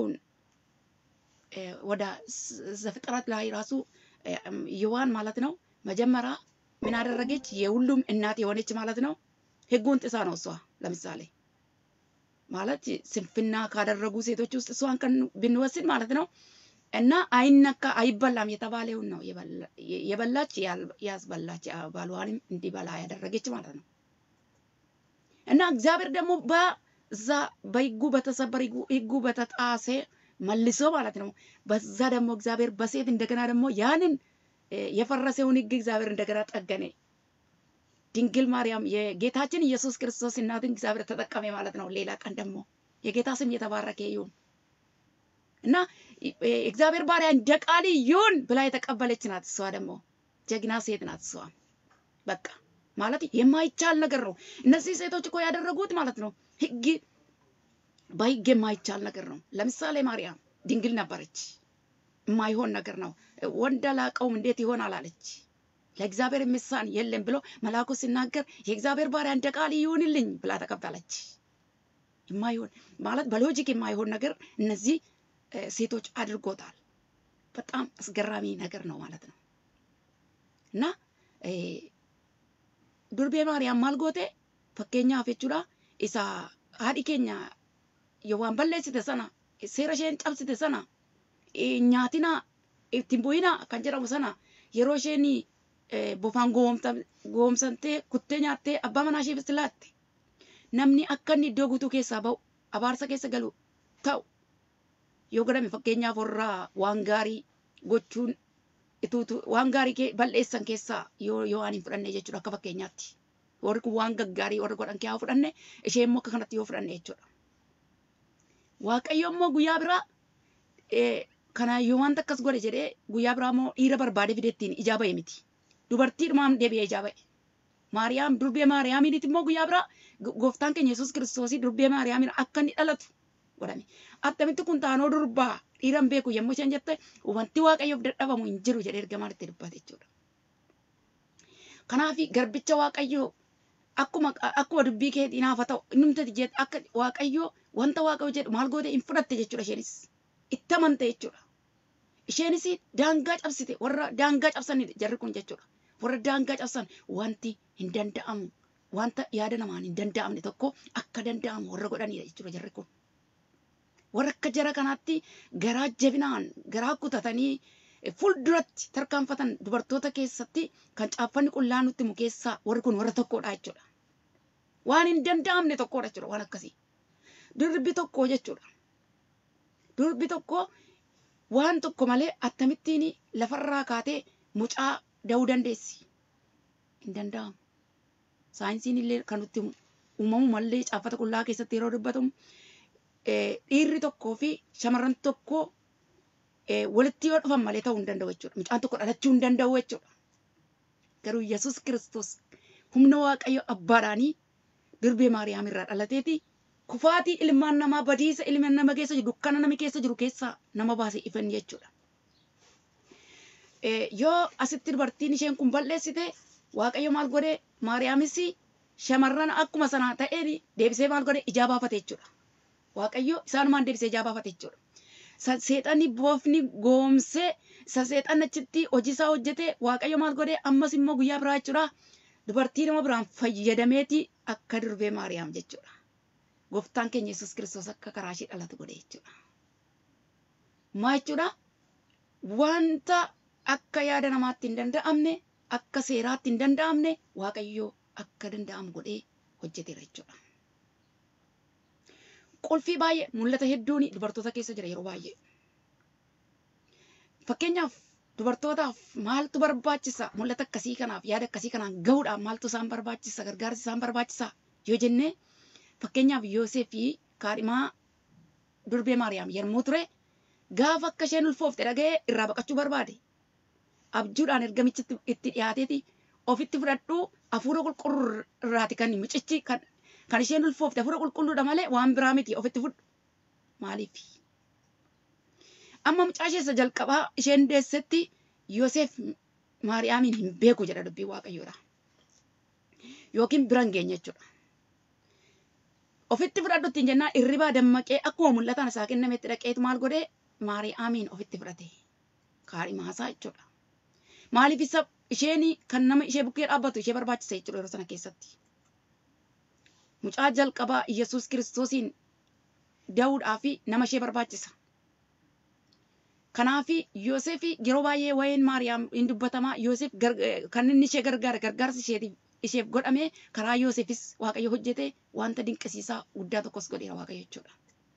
ወደ ዘፍጥረት ላይ ራሱ ዮዋን ማለት ነው መጀመሪያ ምን አደረገች? የሁሉም እናት የሆነች ማለት ነው ህጉን ጥሳ ነው እሷ። ለምሳሌ ማለት ስንፍና ካደረጉ ሴቶች ውስጥ እሷን ከን ብንወስድ ማለት ነው እና አይነካ አይበላም የተባለውን ነው የበላች ያስበላች ባሏንም እንዲበላ ያደረገች ማለት ነው። እና እግዚአብሔር ደግሞ በዛ በህጉ በተሰበረ ህጉ በተጣሰ መልሶ ማለት ነው በዛ ደግሞ እግዚአብሔር በሴት እንደገና ደግሞ ያንን የፈረሰውን ህግ እግዚአብሔር እንደገና ጠገነ። ድንግል ማርያም የጌታችን ኢየሱስ ክርስቶስ እናትን እግዚአብሔር ተጠቀመ ማለት ነው። ሌላ ቀን ደግሞ የጌታ ስም የተባረከ ይሁን እና እግዚአብሔር ባሪያ እንደ ቃል ይሁን ብላ የተቀበለች ናት። እሷ ደግሞ ጀግና ሴት ናት። እሷ በቃ ማለት የማይቻል ነገር ነው። እነዚህ ሴቶች እኮ ያደረጉት ማለት ነው ህግ በህግ የማይቻል ነገር ነው። ለምሳሌ ማርያም ድንግል ነበረች፣ የማይሆን ነገር ነው። ወንድ አላቀውም እንዴት ይሆናል አለች። ለእግዚአብሔር የሚሳን የለም ብሎ መልአኩ ሲናገር የእግዚአብሔር ባሪያ እንደ ቃል ይሁንልኝ ብላ ተቀበለች። የማይሆን ማለት በሎጂክ የማይሆን ነገር እነዚህ ሴቶች አድርጎታል። በጣም አስገራሚ ነገር ነው ማለት ነው። እና ዱርቤ ማርያም ማልጎቴ ፈከኛ አፈቹራ ኢሳ ሃዲኬኛ የዋን በለሲተ ሰና ሴረሽን ጨብሲተ ሰና ኛቲና ኢትምቦይና ከንጀራሙ ሰና የሮሽኒ ቦፋን ጎምታ ጎምሰንቴ ኩቴኛቴ አባመናሺ ብስላቴ namni akka inni iddoo guutuu keessaa ba'u abaarsa keessa galu ta'u yoo godhame fakkeenyaaf warraa waan gaarii gochuun ituutu waan gaarii bal'eessan keessaa yoo yoo ani fudhanne jechuudha akka fakkeenyaatti warri kun waan gaggaarii warri godhan kee haa fudhanne ishee immoo akka kanatti yoo fudhanne jechuudha. Waaqayyo immoo guyyaa biraa kana yoo waan takkas godhe jedhee guyyaa biraa immoo dhiira barbaade fidettiin ijaa ba'e miti. Dubartii dhumaam deebi'ee ijaa ba'e. Maariyaam durbee Maariyaamiin immoo guyyaa biraa gooftaan keenya Yesuus Kiristoos durbee Maariyaamiin akka inni dhalatu godhame. Attamitti kun taanoo durbaa dhiiran beeku yommuu isheen jette wanti Waaqayyoof dadhabamu hin jiru jedhee ergamaan itti dubbate jechuudha. Kanaaf garbicha Waaqayyoo akkuma akkuma dubbii keetiin hafa ta'u innumti jette akka Waaqayyoo wanta Waaqayyoo jedhu maal goote hin fudhatte jechuudha. Isheenis itti amante jechuudha. Isheenis daangaa cabsite warra daangaa cabsanidha jarri kun jechuudha. Warra daangaa cabsan wanti hin danda'amu wanta yaada namaan hin danda'amne tokko akka danda'amu warra godhanidha jechuudha jarri kun. Warra akka jara kanaatti garaa jabinaan garaa kutatanii fuulduratti tarkaanfatan dubartoota keessatti kan caaffanni qullaan nutti himu keessaa warri kun warra tokkodha jechuudha. Waan hin danda'amne tokkodha jechuudha waan akkasii. Durbi tokko jechuudha. Durbi tokko waan tokko malee akkamittiin lafarraa kaatee mucaa da'uu dandeessi. Hin danda'amu. Saayinsiin illee kan nutti uumamu malee caaffata qullaa keessatti yeroo dubbatamu dhiirri tokkoo fi shamarran tokko walitti yoo dhufan malee ta'uu hin danda'u jechuudha. Mucaan tokko dhalachuu hin danda'u jechuudha. Garuu Yesuus Kiristoos humna Waaqayyo abbaadhaanii durbee Maariyaam irraa dhalateeti kufaatii ilmaan namaa badiisa ilmaan nama keessa jiru dukkana nama keessa jiru keessaa nama baasee ifan jechuudha. Yoo asitti dubartiin isheen kun balleessite Waaqayyo maal godhe Maariyaamis shamarran akkuma sana ta'een deebisee maal godhe ijaa baafate jechuudha. Waaqayyo isaanumaan deebisee ijaa baafate jechuudha. Seexanni boofni goomsee seexanni achitti hojii isaa hojjete Waaqayyo maal godhe ammas immoo guyyaa biraa jechuudha. Dubartii nama biraan fayyadameeti akka durbee Maariyaam jechuudha. Gooftaan keenya Yesuus Kiristoos akka karaa ishee dhalatu godhe jechuudha. Maa jechuudha wanta akka yaada namaatti hin danda'amne akka seeraatti hin danda'amne Waaqayyo akka danda'amu godhee hojjeteera jechuudha. Qulfii baay'ee mul'ata hedduun dubartoota keessa jira yeroo baay'ee. Fakkeenyaaf dubartootaaf maaltu barbaachisa mul'ata akkasii kanaaf yaada akkasii kanaan gahuudhaaf maaltu isaan barbaachisa gargaarsi isaan barbaachisa yoo jenne fakkeenyaaf Yoosef kaadhimaa durbe Maariyaam yermoo ture gaafa akka isheen ulfoofte dhaga'ee irraa baqachuu barbaade. Abjuudhaan ergamichitti itti dhiyaateeti ofitti fudhadhu hafuura qulqulluu irraati kan mucichi kan kan isheen ulfoofte hafuura qulqulluudha malee waan biraa miti ofitti fudhu. Maaliif? Amma mucaa ishee isa jalqabaa isheen deessetti Yoosef Maariyaamin hin beeku jedha dubbii Waaqayyoodha. Yookiin bira hin geenye jechuudha. Ofitti fudhadhutti hin jennaan irribaa dammaqee akkuma mul'atan isaa kennametti dhaqeetu maal godhee Maariyaamin ofitti fudhate. Kaarii maasaa jechuudha. Maaliif isa isheen kan nama ishee bukkee dhaabbatu ishee barbaachisa jechuudha yeroo sana keessatti. Mucaa jalqabaa Yesuus Kiristoosiin da'uudhaaf nama ishee barbaachisa. Kanaaf Yoosef yeroo baay'ee waa'een Maariyaam hin dubbatamaa Yoosef kan inni ishee gargaara gargaarsi isheetiif isheef godhame karaa Yoosefis Waaqayyo hojjete wanta dinqisiisaa guddaa tokkos godheera Waaqayyo jechuudha.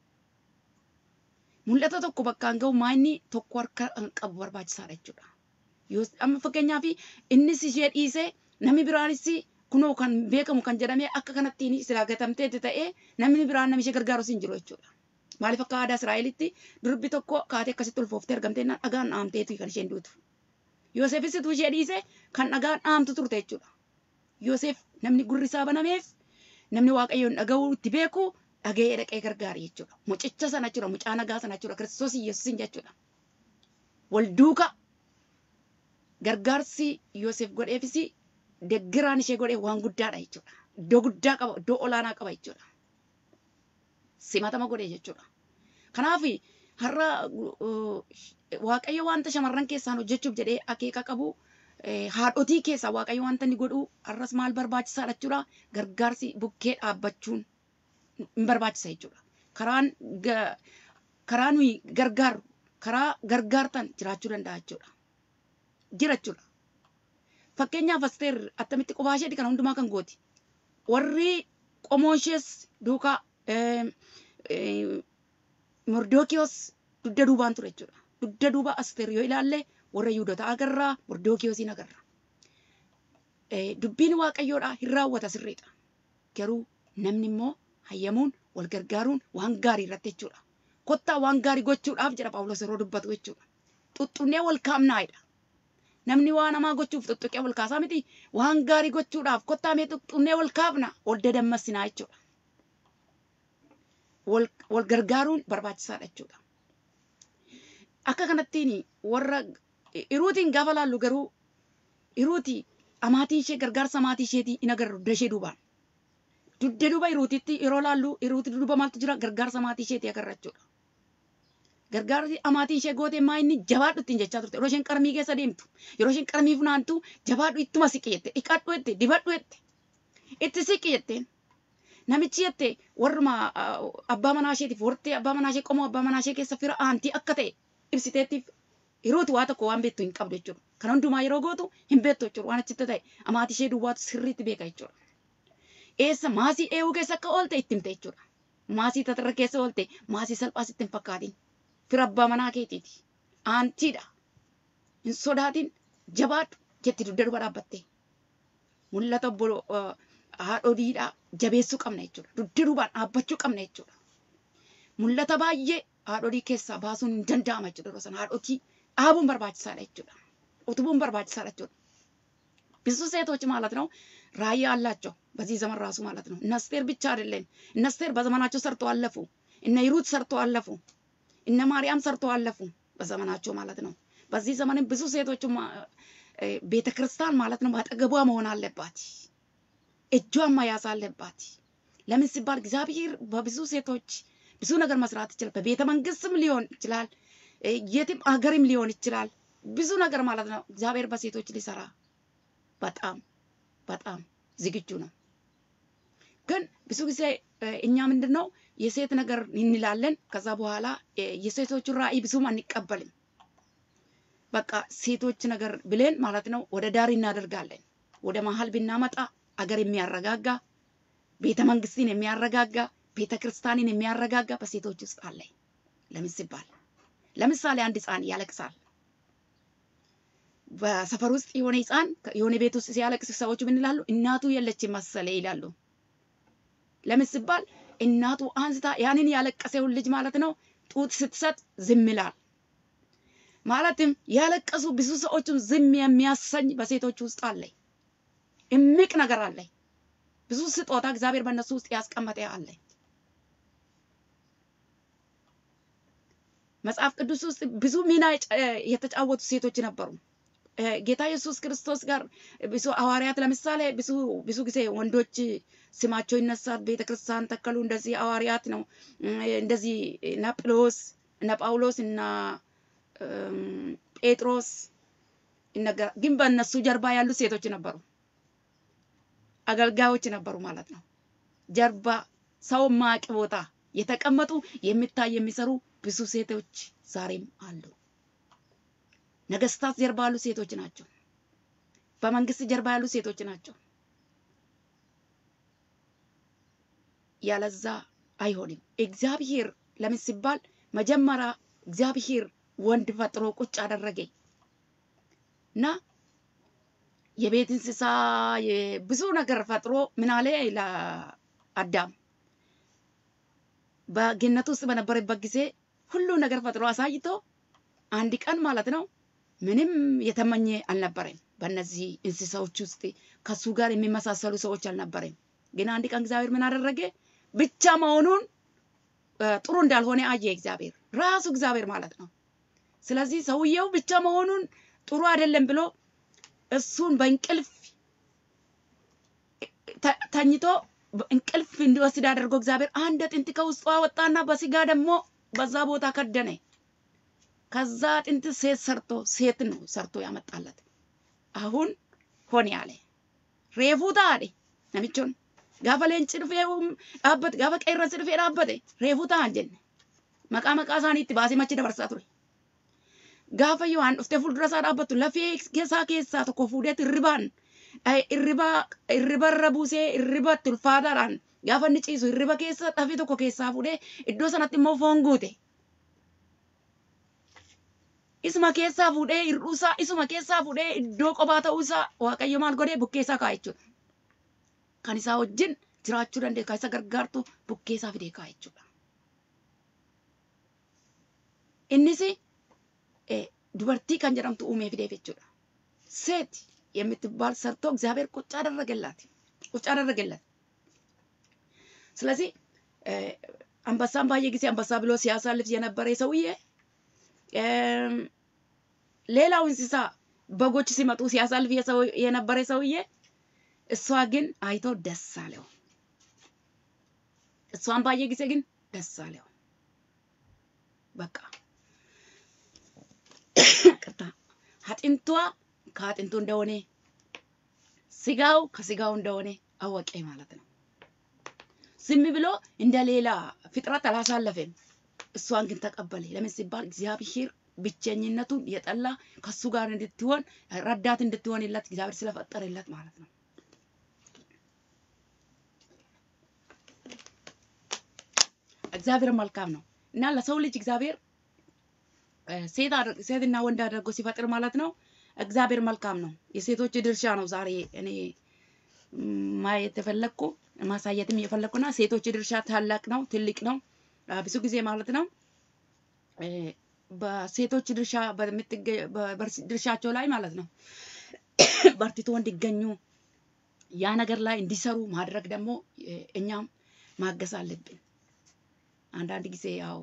Mul'ata tokko bakkaan ga'u maayinni tokko harka qabu barbaachisaadha jechuudha. Amma fakkeenyaaf innis ishee dhiisee namni biraanis kunoo kan beekamu kan jedhamee akka kanattiin silaa gatamtee ta'ee namni biraan nama ishee gargaarus hin jiru jechuudha. Maaliif akka aadaa Israa'elitti durbi tokko kaatee akkasitti ulfooftee argamtee dhagaan dhaamteetu kan isheen duutu. Yoosefis utuu ishee dhiisee kan dhagaan dhaamtu turte jechuudha. Yoosef namni gurri isaa banameef namni Waaqayyoon dhaga'uu itti beeku dhaga'ee dhaqee gargaara jechuudha. Mucicha sana jechuudha mucaa nagaa sana jechuudha Kiristoos Yesuusin jechuudha. Wal duuka gargaarsi Yoosef godheefis deggiraan ishee godhee waan guddaadha jechuudha. Iddoo guddaa qaba iddoo olaanaa qaba jechuudha. Simatama godhee jechuudha. Kanaaf har'a Waaqayyo wanta shamarran keessaan hojjechuuf jedhee akeeka qabu haadhotii keessa Waaqayyo wanta inni godhu har'as maal barbaachisaadha jechuudha. Gargaarsi bukkee dhaabbachuun hin barbaachisa jechuudha. Karaan karaa nuyi gargaaru karaa gargaartan jiraachuu danda'a jechuudha. Jira jechuudha. Fakkeenyaaf Asteer attamitti qofaa isheeti kana hundumaa kan gooti. Warri qomoo ishees duukaa Mordokiyos dugda duubaan ture jechuudha. Dugda duuba Asteer yoo ilaalle warra Yihuudotaa agarraa Mordokiyoosiin agarra. Dubbiin Waaqayyoodhaa hin raawwata sirriidha. Garuu namni immoo hayyamuun wal gargaaruun waan gaarii irratti jechuudha. Kottaa waan gaarii gochuudhaaf jedha Phaawulos yeroo dubbatu jechuudha. Xuxxunnee wal kaamnaa'edha. Namni waan namaa gochuuf xuxxuqee wal kaasaa miti waan gaarii gochuudhaaf kottaa mee xuxxunnee wal kaafna wal dadammassinaa jechuudha. Wal wal gargaaruun barbaachisaadha jechuudha. Akka kanattiin warra Iruutiin gaafa laallu garuu Iruuti amaatii ishee gargaarsa amaatii isheetii hin agarru dugda ishee duubaan. Dugda duuba Iruutitti yeroo laallu Iruuti duuba maaltu jira gargaarsa amaatii isheetii agarra jechuudha. Gargaarsi amaatii ishee gootee maa inni jabaadhu ittiin jechaa turte. Yeroo isheen qarmii keessa deemtu yeroo isheen qarmii funaantu jabaadhu ittuma siqi jette dhiqadhu jette dibadhu jette itti siqi jetteen. Namichi jette warruma abbaa manaa isheetiif wartee abbaa manaa ishee qomoo abbaa manaa ishee keessa fira aantii akka ta'e ibsiteettiif Iruuti waa tokko waan beektu hin qabdu jechuudha. Kan hundumaa yeroo gootu hin beektu jechuudha. Waan achitti ta'e amaatii ishee duwwaatu sirriitti beeka jechuudha. Eessa maasii eewuu keessa akka oolte itti himte jechuudha. Maasii tatarra keessa oolte maasii salphaas itti hin fakkaatin. Fira abbaa manaa keetiiti. Aantiidha. Hin sodaatin jabaadhu jetti dugda duuba dhaabbatte. Mul'ata obboloo haadholiidhaa jabeessuu qabna jechuudha. Dugda duubaan dhaabbachuu qabna jechuudha. Mul'ata baay'ee haadholii keessaa baasuun hin danda'ama jechuudha. Yeroo sana haadhotii dhaabuun barbaachisaadha jechuudha. Utubuun barbaachisaadha jechuudha. ብዙ ሴቶች ማለት ነው ራዕይ አላቸው በዚህ ዘመን ራሱ ማለት ነው። እነ አስቴር ብቻ አይደለም። እነ አስቴር በዘመናቸው ሰርተው አለፉ። እነ ሩት ሰርተው አለፉ። እነ ማርያም ሰርተው አለፉ በዘመናቸው ማለት ነው። በዚህ ዘመንም ብዙ ሴቶች ቤተክርስቲያን ማለት ነው አጠገቧ መሆን አለባት። እጇን መያዝ አለባት። ለምን ሲባል እግዚአብሔር በብዙ ሴቶች ብዙ ነገር መስራት ይችላል። በቤተ መንግስትም ሊሆን ይችላል። የትም አገርም ሊሆን ይችላል። ብዙ ነገር ማለት ነው እግዚአብሔር በሴቶች ሊሰራ በጣም በጣም ዝግጁ ነው። ግን ብዙ ጊዜ እኛ ምንድነው የሴት ነገር እንላለን። ከዛ በኋላ የሴቶቹን ራዕይ ብዙም አንቀበልም። በቃ ሴቶች ነገር ብለን ማለት ነው ወደ ዳር እናደርጋለን። ወደ መሃል ብናመጣ አገር የሚያረጋጋ ቤተ መንግስትን የሚያረጋጋ ቤተ ክርስቲያንን የሚያረጋጋ በሴቶች ውስጥ አለ። ለምን ሲባል ለምሳሌ አንድ ሕፃን ያለቅሳል። በሰፈር ውስጥ የሆነ ሕፃን የሆነ ቤት ውስጥ ሲያለቅስ ሰዎች ምን ይላሉ? እናቱ የለችም መሰለ ይላሉ። ለምን ሲባል እናቱ አንስታ ያንን ያለቀሰውን ልጅ ማለት ነው ጡት ስትሰጥ ዝም ይላል። ማለትም ያለቀሱ ብዙ ሰዎችም ዝም የሚያሰኝ በሴቶች ውስጥ አለ። እምቅ ነገር አለ። ብዙ ስጦታ እግዚአብሔር በእነሱ ውስጥ ያስቀመጠ አለ። መጽሐፍ ቅዱስ ውስጥ ብዙ ሚና የተጫወቱ ሴቶች ነበሩ። ጌታ ኢየሱስ ክርስቶስ ጋር ብዙ ሐዋርያት ለምሳሌ ብዙ ብዙ ጊዜ ወንዶች ስማቸው ይነሳል። ቤተክርስቲያን ተከሉ እንደዚህ ሐዋርያት ነው እንደዚህ እና ጳውሎስ እና ጳውሎስ እና ጴጥሮስ ይነገር። ግን በእነሱ ጀርባ ያሉ ሴቶች ነበሩ፣ አገልጋዮች ነበሩ ማለት ነው። ጀርባ ሰው ማቅ ቦታ የተቀመጡ የሚታይ የሚሰሩ ብዙ ሴቶች ዛሬም አሉ። ነገስታት ጀርባ ያሉ ሴቶች ናቸው። በመንግስት ጀርባ ያሉ ሴቶች ናቸው። ያለዛ አይሆንም። እግዚአብሔር ለምን ሲባል መጀመሪያ እግዚአብሔር ወንድ ፈጥሮ ቁጭ አደረገ እና የቤት እንስሳ ብዙ ነገር ፈጥሮ ምን አለ ለአዳም በገነት ውስጥ በነበረበት ጊዜ ሁሉ ነገር ፈጥሮ አሳይቶ አንድ ቀን ማለት ነው ምንም የተመኘ አልነበረም። በእነዚህ እንስሳዎች ውስጥ ከሱ ጋር የሚመሳሰሉ ሰዎች አልነበረም። ግን አንድ ቀን እግዚአብሔር ምን አደረገ? ብቻ መሆኑን ጥሩ እንዳልሆነ አየ እግዚአብሔር ራሱ እግዚአብሔር ማለት ነው። ስለዚህ ሰውየው ብቻ መሆኑን ጥሩ አይደለም ብሎ እሱን በእንቅልፍ ተኝቶ እንቅልፍ እንዲወስድ አድርጎ እግዚአብሔር አንድ አጥንት ከውስጡ አወጣና በስጋ ደግሞ በዛ ቦታ ከደነ። ከዛ አጥንት ሴት ሰርቶ ሴት ነው ሰርቶ ያመጣለት። አሁን ሆነ ያለ ሬፉታ አለ ነብቾን ጋፈለን ጽድፌውም አበት ጋፈ ቀይረን ጽድፌ ዳበደ ሬፉታ አንጀን መቃ መቃ ሳኒት ባሲ መች ደበርሳቱ ጋፈ ዮሐን ኡፍተ ፉልድረሳ ዳበቱ ለፌ ኬሳ ኬሳ ተኮ ፉዴት ርባን irriba irriba rabuse irriba tulfaadhaan gaafa inni ciisu irriba keessa xafi tokko keessaa fuudhee iddoo sanatti immoo foon guute isuma keessaa fuudhee irruusaa isuma keessaa fuudhee iddoo qophaa ta'uusaa waaqayyo maal godhee bukkeessaa kaa'e jechuudha. Kan isaa wajjin jiraachuu danda'e kan isa gargaartu bukkeessaa fidee kaa'e jechuudha. Innis dubartii kan jedhamtu uumee fidee jechuudha. Seeti የምትባል ሰርቶ እግዚአብሔር ቁጭ አደረገላት ቁጭ አደረገላት። ስለዚህ አንበሳን ባየ ጊዜ አንበሳ ብሎ ሲያሳልፍ የነበረ ሰውዬ ሌላው እንስሳ በጎች ሲመጡ ሲያሳልፍ የነበረ ሰውዬ እሷ ግን አይቶ ደስ አለው። እሷን ባየ ጊዜ ግን ደስ አለው። በቃ ቀጣ አጥንቷ ከአጥንቱ እንደሆነ ስጋው ከስጋው እንደሆነ አወቀ ማለት ነው። ዝም ብሎ እንደሌላ ፍጥረት አላሳለፈም። እሷን ግን ተቀበለ። ለምን ሲባል እግዚአብሔር ብቸኝነቱን የጠላ ከሱ ጋር እንድትሆን ረዳት እንድትሆንለት እግዚአብሔር ስለፈጠረለት ማለት ነው። እግዚአብሔር መልካም ነው እና ለሰው ልጅ እግዚአብሔር ሴት ሴትና ወንድ አድርጎ ሲፈጥር ማለት ነው እግዚአብሔር መልካም ነው። የሴቶች ድርሻ ነው ዛሬ እኔ ማየት የፈለኩ ማሳየትም የፈለኩና ሴቶች ድርሻ ታላቅ ነው ትልቅ ነው። ብዙ ጊዜ ማለት ነው በሴቶች ድርሻ በድርሻቸው ላይ ማለት ነው በርትቶ እንዲገኙ ያ ነገር ላይ እንዲሰሩ ማድረግ ደግሞ እኛም ማገዝ አለብን። አንዳንድ ጊዜ ያው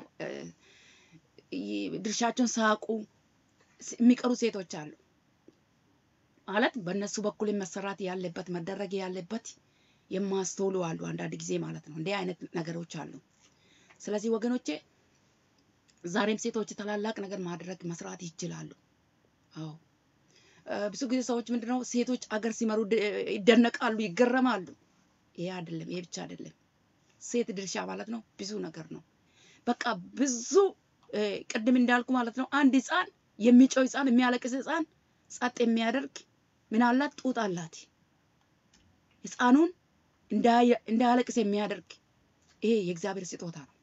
ድርሻቸውን ሳቁ የሚቀሩ ሴቶች አሉ ማለት በእነሱ በኩል መሰራት ያለበት መደረግ ያለበት የማስተውሉ አሉ አንዳንድ ጊዜ ማለት ነው። እንደ አይነት ነገሮች አሉ። ስለዚህ ወገኖቼ ዛሬም ሴቶች ታላላቅ ነገር ማድረግ መስራት ይችላሉ። አዎ ብዙ ጊዜ ሰዎች ምንድነው ሴቶች አገር ሲመሩ ይደነቃሉ ይገረማሉ። ይሄ አይደለም ይሄ ብቻ አይደለም። ሴት ድርሻ ማለት ነው ብዙ ነገር ነው። በቃ ብዙ ቅድም እንዳልኩ ማለት ነው አንድ ህፃን የሚጮህ ህፃን የሚያለቅስ ህፃን ጸጥ የሚያደርግ ምን አላት ጡት አላት። ህፃኑን እንዳያለቅስ የሚያደርግ ይሄ የእግዚአብሔር ስጦታ ነው።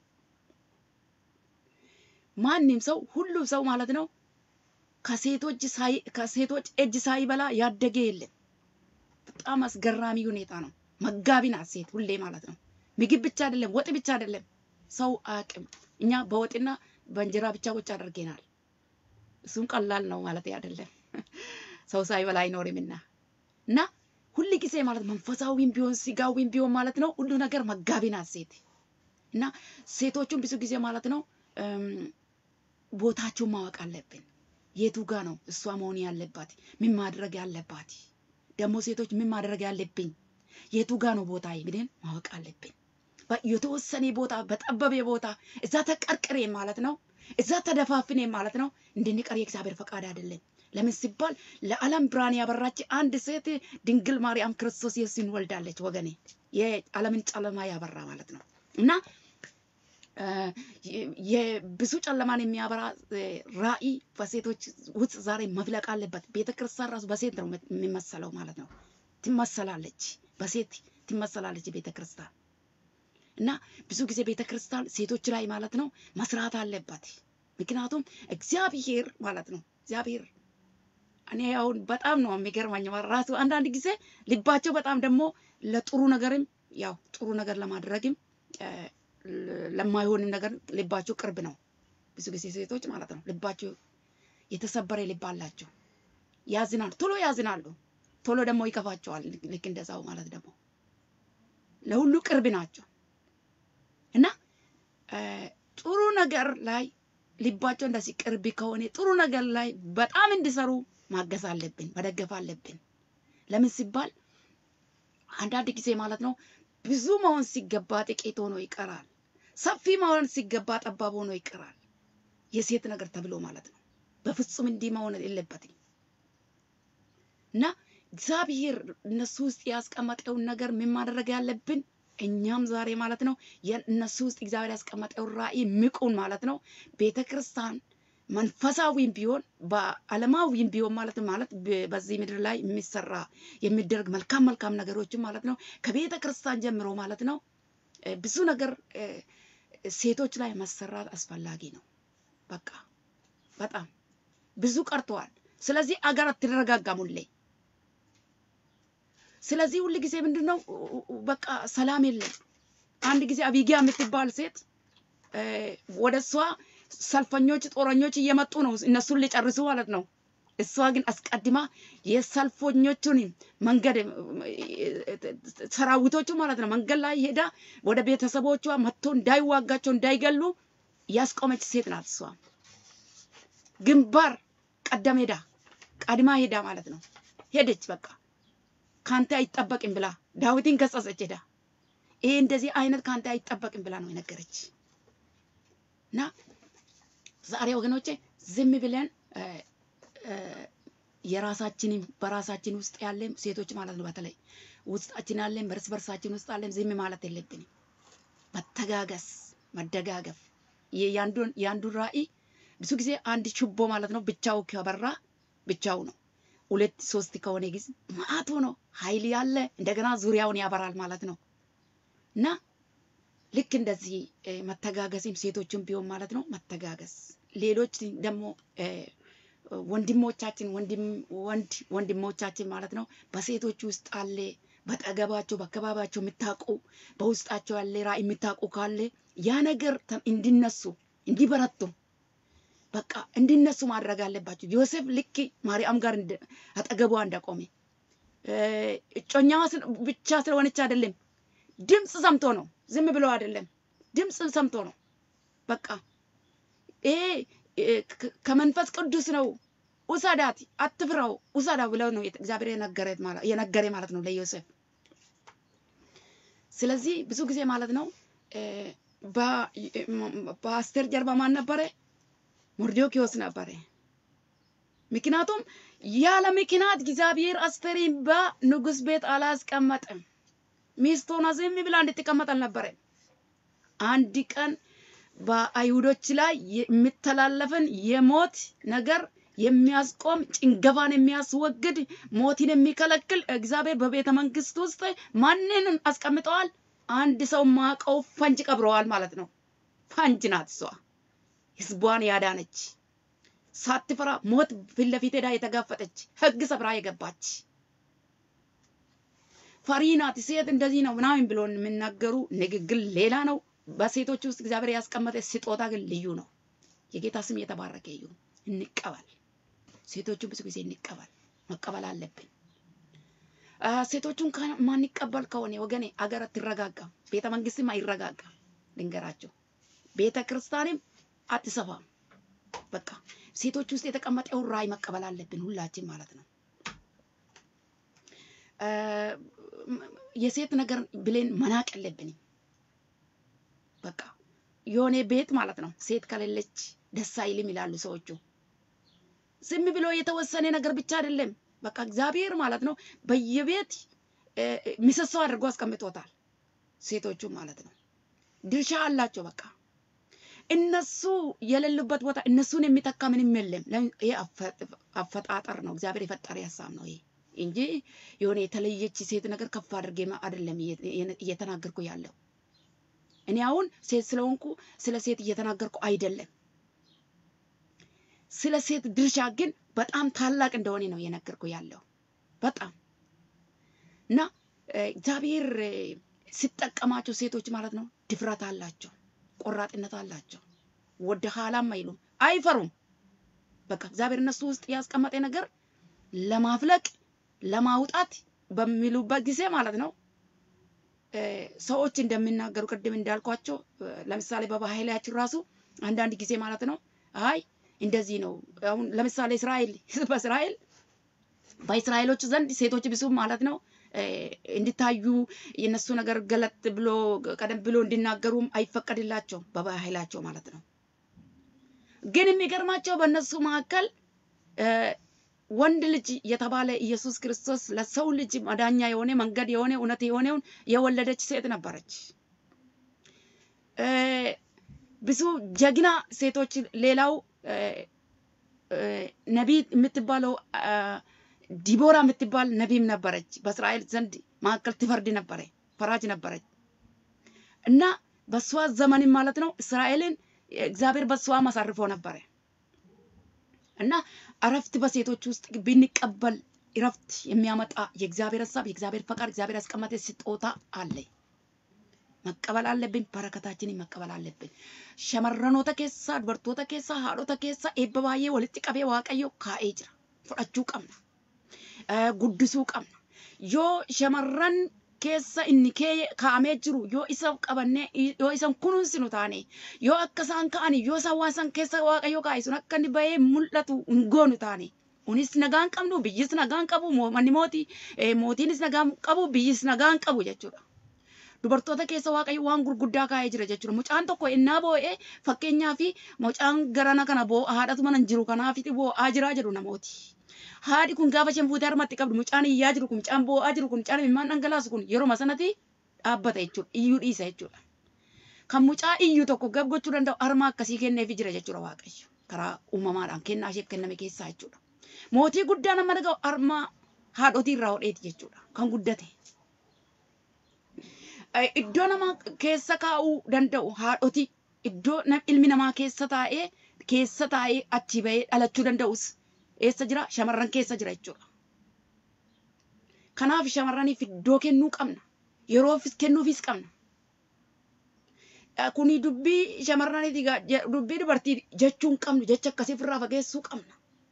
ማንንም ሰው ሁሉ ሰው ማለት ነው ከሴቶች ሳይ ከሴቶች እጅ ሳይበላ ያደገ የለም። በጣም አስገራሚ ሁኔታ ነው። መጋቢ ናት ሴት ሁሌ ማለት ነው። ምግብ ብቻ አይደለም ወጥ ብቻ አይደለም ሰው አቅም እኛ በወጥና በእንጀራ ብቻ ቁጭ አድርገናል እሱን ቀላል ነው ማለት አይደለም ሰው ሳይበላ አይኖርምና እና ሁሉ ጊዜ ማለት መንፈሳዊም ቢሆን ስጋዊም ቢሆን ማለት ነው ሁሉ ነገር መጋቢ ናት ሴት እና ሴቶቹም ብዙ ጊዜ ማለት ነው ቦታቸውን ማወቅ አለብን የቱ ጋር ነው እሷ መሆን ያለባት ምን ማድረግ ያለባት ደግሞ ሴቶች ምን ማድረግ ያለብኝ የቱ ጋር ነው ቦታዬ ብለን ማወቅ አለብን የተወሰነ ቦታ በጠበበ ቦታ እዛ ተቀርቅሬ ማለት ነው እዛ ተደፋፍኔ ማለት ነው እንድንቀር የእግዚአብሔር ፈቃድ አይደለም ለምን ሲባል ለዓለም ብርሃን ያበራች አንድ ሴት ድንግል ማርያም ክርስቶስ ኢየሱስን ወልዳለች ወገኔ የዓለምን ጨለማ ያበራ ማለት ነው እና የብዙ ጨለማን የሚያበራ ራእይ በሴቶች ውስጥ ዛሬ መፍለቅ አለበት ቤተክርስቲያን ራሱ በሴት ነው የሚመሰለው ማለት ነው ትመሰላለች በሴት ትመሰላለች ቤተክርስቲያን እና ብዙ ጊዜ ቤተክርስቲያን ሴቶች ላይ ማለት ነው መስራት አለበት ምክንያቱም እግዚአብሔር ማለት ነው እግዚአብሔር እኔ አሁን በጣም ነው የሚገርማኝ ራሱ አንዳንድ ጊዜ ልባቸው በጣም ደግሞ ለጥሩ ነገርም ያው ጥሩ ነገር ለማድረግም ለማይሆን ነገር ልባቸው ቅርብ ነው ብዙ ጊዜ ሴቶች ማለት ነው ልባቸው የተሰበረ ልብ አላቸው ያዝናል ቶሎ ያዝናሉ ቶሎ ደግሞ ይከፋቸዋል ልክ እንደዛው ማለት ደግሞ ለሁሉ ቅርብ ናቸው እና ጥሩ ነገር ላይ ልባቸው እንደዚህ ቅርብ ከሆነ ጥሩ ነገር ላይ በጣም እንዲሰሩ ማገዝ አለብን መደገፍ አለብን ለምን ሲባል አንዳንድ ጊዜ ማለት ነው ብዙ መሆን ሲገባ ጥቂት ሆኖ ይቀራል ሰፊ መሆን ሲገባ ጠባብ ሆኖ ይቀራል የሴት ነገር ተብሎ ማለት ነው በፍጹም እንዲህ መሆን የለበትም እና እግዚአብሔር እነሱ ውስጥ ያስቀመጠው ነገር ምን ማድረግ ያለብን እኛም ዛሬ ማለት ነው የእነሱ ውስጥ እግዚአብሔር ያስቀመጠው ራእይ ምቁን ማለት ነው ቤተክርስቲያን መንፈሳዊም ቢሆን በዓለማዊም ቢሆን ማለት ማለት በዚህ ምድር ላይ የሚሰራ የሚደረግ መልካም መልካም ነገሮችን ማለት ነው ከቤተክርስቲያን ጀምሮ ማለት ነው ብዙ ነገር ሴቶች ላይ መሰራት አስፈላጊ ነው በቃ በጣም ብዙ ቀርቷል ስለዚህ አገር አትረጋጋም ሁሌ ስለዚህ ሁሉ ጊዜ ምንድነው በቃ ሰላም የለም አንድ ጊዜ አቢጊያ የምትባል ሴት ወደሷ ሰልፈኞች ጦረኞች እየመጡ ነው እነሱን ሊጨርሱ ማለት ነው እሷ ግን አስቀድማ የሰልፈኞቹን መንገድ ሰራዊቶቹ ማለት ነው መንገድ ላይ ሄዳ ወደ ቤተሰቦቿ መጥቶ እንዳይዋጋቸው እንዳይገሉ ያስቆመች ሴት ናት እሷ ግንባር ቀደም ሄዳ ቀድማ ሄዳ ማለት ነው ሄደች በቃ ካንተ አይጠበቅም ብላ ዳዊትን ገሰጸች ሄዳ ይሄ እንደዚህ አይነት ካንተ አይጠበቅም ብላ ነው የነገረች እና ዛሬ ወገኖቼ ዝም ብለን የራሳችን በራሳችን ውስጥ ያለ ሴቶች ማለት ነው በተለይ ውስጣችን ያለ በርስ በርሳችን ውስጥ ያለ ዝም ማለት የለብንም መተጋገስ መደጋገፍ የያንዱን ያንዱን ራእይ ብዙ ጊዜ አንድ ችቦ ማለት ነው ብቻው ከበራ ብቻው ነው ሁለት ሶስት ከሆነ ጊዜ ማአቶ ነው ኃይል ያለ እንደገና ዙሪያውን ያበራል ማለት ነው እና ልክ እንደዚህ መተጋገስም ሴቶችም ቢሆን ማለት ነው መተጋገስ ሌሎች ደግሞ ወንድሞቻችን ወንድም ወንድ ወንድሞቻችን ማለት ነው በሴቶች ውስጥ አለ በተገባቸው በከባባቸው የምታቁ በውስጣቸው ያለ ራእይ የምታቁ ካለ ያ ነገር እንዲነሱ እንዲበረቱ በቃ እንዲነሱ ማድረግ አለባቸው ዮሴፍ ልክ ማርያም ጋር አጠገቧ እንደቆመ እጮኛዋ ብቻ ስለሆነች አይደለም ድምጽ ሰምቶ ነው ዝም ብሎ አይደለም ድምጽ ሰምቶ ነው በቃ ይሄ ከመንፈስ ቅዱስ ነው ውሰዳት አትፍራው ውሰዳ ብለው ነው እግዚአብሔር የነገረት ማለት የነገረ ማለት ነው ለዮሴፍ ስለዚህ ብዙ ጊዜ ማለት ነው በአስቴር ጀርባ ማን ነበረ ሞርዶክዮስ ነበረ ምክንያቱም ያለ ምክንያት እግዚአብሔር አስቴርን በንጉስ ቤት አላስቀመጠም ሚስቱን ዝም ብላ እንድትቀመጥ አልነበረ አንድ ቀን በአይሁዶች ላይ የሚተላለፈን የሞት ነገር የሚያስቆም ጭንገፋን የሚያስወግድ ሞትን የሚከለክል እግዚአብሔር በቤተ መንግስት ውስጥ ማንንም አስቀምጠዋል አንድ ሰው ማቀው ፈንጅ ቀብረዋል ማለት ነው ፈንጅ ናት እሷ ህዝቧን ያዳነች ሳትፈራ ሞት ፊት ለፊት ሄዳ የተጋፈጠች ህግ ሰብራ የገባች ፈሪናት ሴት እንደዚህ ነው ምናምን ብሎ የሚናገሩ ንግግር ሌላ ነው። በሴቶች ውስጥ እግዚአብሔር ያስቀመጠ ስጦታ ግን ልዩ ነው። የጌታ ስም የተባረከ ይሁን። እንቀበል። ሴቶቹ ብዙ ጊዜ እንቀበል፣ መቀበል አለብን። ሴቶቹን ማንቀበል ከሆነ ወገኔ አገር አትረጋጋም፣ ቤተ መንግስትም አይረጋጋም። ልንገራቸው፣ ቤተ ክርስቲያንም አትሰፋም። በቃ ሴቶች ውስጥ የተቀመጠው ራእይ መቀበል አለብን ሁላችን ማለት ነው። የሴት ነገር ብለን መናቅ የለብንም። በቃ የሆነ ቤት ማለት ነው ሴት ከሌለች ደስ አይልም ይላሉ ሰዎቹ። ዝም ብሎ የተወሰነ ነገር ብቻ አይደለም። በቃ እግዚአብሔር ማለት ነው በየቤት ምሰሶ አድርጎ አስቀምጦታል። ሴቶቹ ማለት ነው ድርሻ አላቸው። በቃ እነሱ የሌሉበት ቦታ እነሱን የሚተካ ምንም የለም። ይሄ አፈጣጠር ነው፣ እግዚአብሔር የፈጠረ ሐሳብ ነው ይሄ እንጂ የሆነ የተለየች ሴት ነገር ከፍ አድርጌ አይደለም እየተናገርኩ ያለው። እኔ አሁን ሴት ስለሆንኩ ስለ ሴት እየተናገርኩ አይደለም። ስለ ሴት ድርሻ ግን በጣም ታላቅ እንደሆነ ነው እየነገርኩ ያለው። በጣም እና እግዚአብሔር ሲጠቀማቸው ሴቶች ማለት ነው ድፍረት አላቸው፣ ቆራጥነት አላቸው። ወደ ኋላም አይሉም፣ አይፈሩም። በቃ እግዚአብሔር እነሱ ውስጥ ያስቀመጠ ነገር ለማፍለቅ ለማውጣት በሚሉበት ጊዜ ማለት ነው ሰዎች እንደሚናገሩ ቅድም እንዳልኳቸው ለምሳሌ በባህላችን ራሱ አንዳንድ ጊዜ ማለት ነው አይ እንደዚህ ነው። አሁን ለምሳሌ እስራኤል በእስራኤል በእስራኤሎች ዘንድ ሴቶች ብዙ ማለት ነው እንዲታዩ የነሱ ነገር ገለጥ ብሎ ቀደም ብሎ እንዲናገሩም አይፈቀድላቸው በባህላቸው ማለት ነው። ግን የሚገርማቸው በእነሱ መካከል ወንድ ልጅ የተባለ ኢየሱስ ክርስቶስ ለሰው ልጅ መዳኛ የሆነ መንገድ የሆነ እውነት የሆነውን የወለደች ሴት ነበረች። ብዙ ጀግና ሴቶች ሌላው ነቢይ የምትባለው ዲቦራ የምትባል ነቢይም ነበረች። በእስራኤል ዘንድ መካከል ትፈርድ ነበረ፣ ፈራጅ ነበረች እና በሷ ዘመን ማለት ነው እስራኤልን እግዚአብሔር በሷ ማሳርፎ ነበረ እና አረፍት በሴቶች ውስጥ ብንቀበል እረፍት የሚያመጣ የእግዚአብሔር ሐሳብ የእግዚአብሔር ፈቃድ እግዚአብሔር ያስቀመጠ ስጦታ አለ። መቀበል አለብን። በረከታችንን መቀበል አለብን። ሸመረኖተ ኬሳ ድበርቶተ ኬሳ ሃዶተ ኬሳ ኤበባዬ ወልጥ ቀቤ ዋቀዮ ካኤ ጅራ ፍራችሁ ቀምና ጉድሱ ቀምና ዮ ሸመረን keessa inni kee kaamee jiru yoo isa qabanne yoo isan kunuunsinu taane yoo akka isaan ka'ani yoo isaan waan san keessa waaqayyo kaa'e sun akka inni bahee mul'atu hin goonu taane unis nagaan qabnu biyyis nagaan qabu manni mootii mootiinis nagaan qabu biyyis nagaan qabu jechuudha. Dubartoota keessa waaqayyo waan gurguddaa kaa'ee jira jechuudha. Mucaan tokko innaa boo'ee fakkeenyaa fi mucaan garana kana boo'a haadhatu mana jiru kanaafiti boo'aa jiraa jedhu namooti. Haadhi kun gaafa isheen fuutee harmatti qabdu mucaan iyyaa jiru kun mucaan boo'aa jiru kun mucaan imimmaan dhangalaasu kun yeroo sanatti dhaabbata jechuudha. Iyyuu dhiisa jechuudha. Kan mucaa iyyuu tokko gab gochuu danda'u harma akkasii kenneefi jira jechuudha waaqayyo. Karaa uumamaadhaan kennaa ishee kenname keessaa jechuudha. Mootii guddaa nama dhaga'u harma haadhotii irraa hodheeti jechuudha. Kan guddate. Iddoo nama keessa kaa'uu danda'u haadhotii iddoo ilmi namaa keessa taa'ee keessa taa'ee achi bahee dhalachuu danda'us eessa jira? Shamarran keessa jira jechuudha. Kanaaf shamarraniif iddoo kennuu qabna. Yeroofis kennuufis qabna. Kuni dubbii shamarraniiti dubbii dubartii jechuun qabnu jecha akkasii ofirraa fageessuu qabna.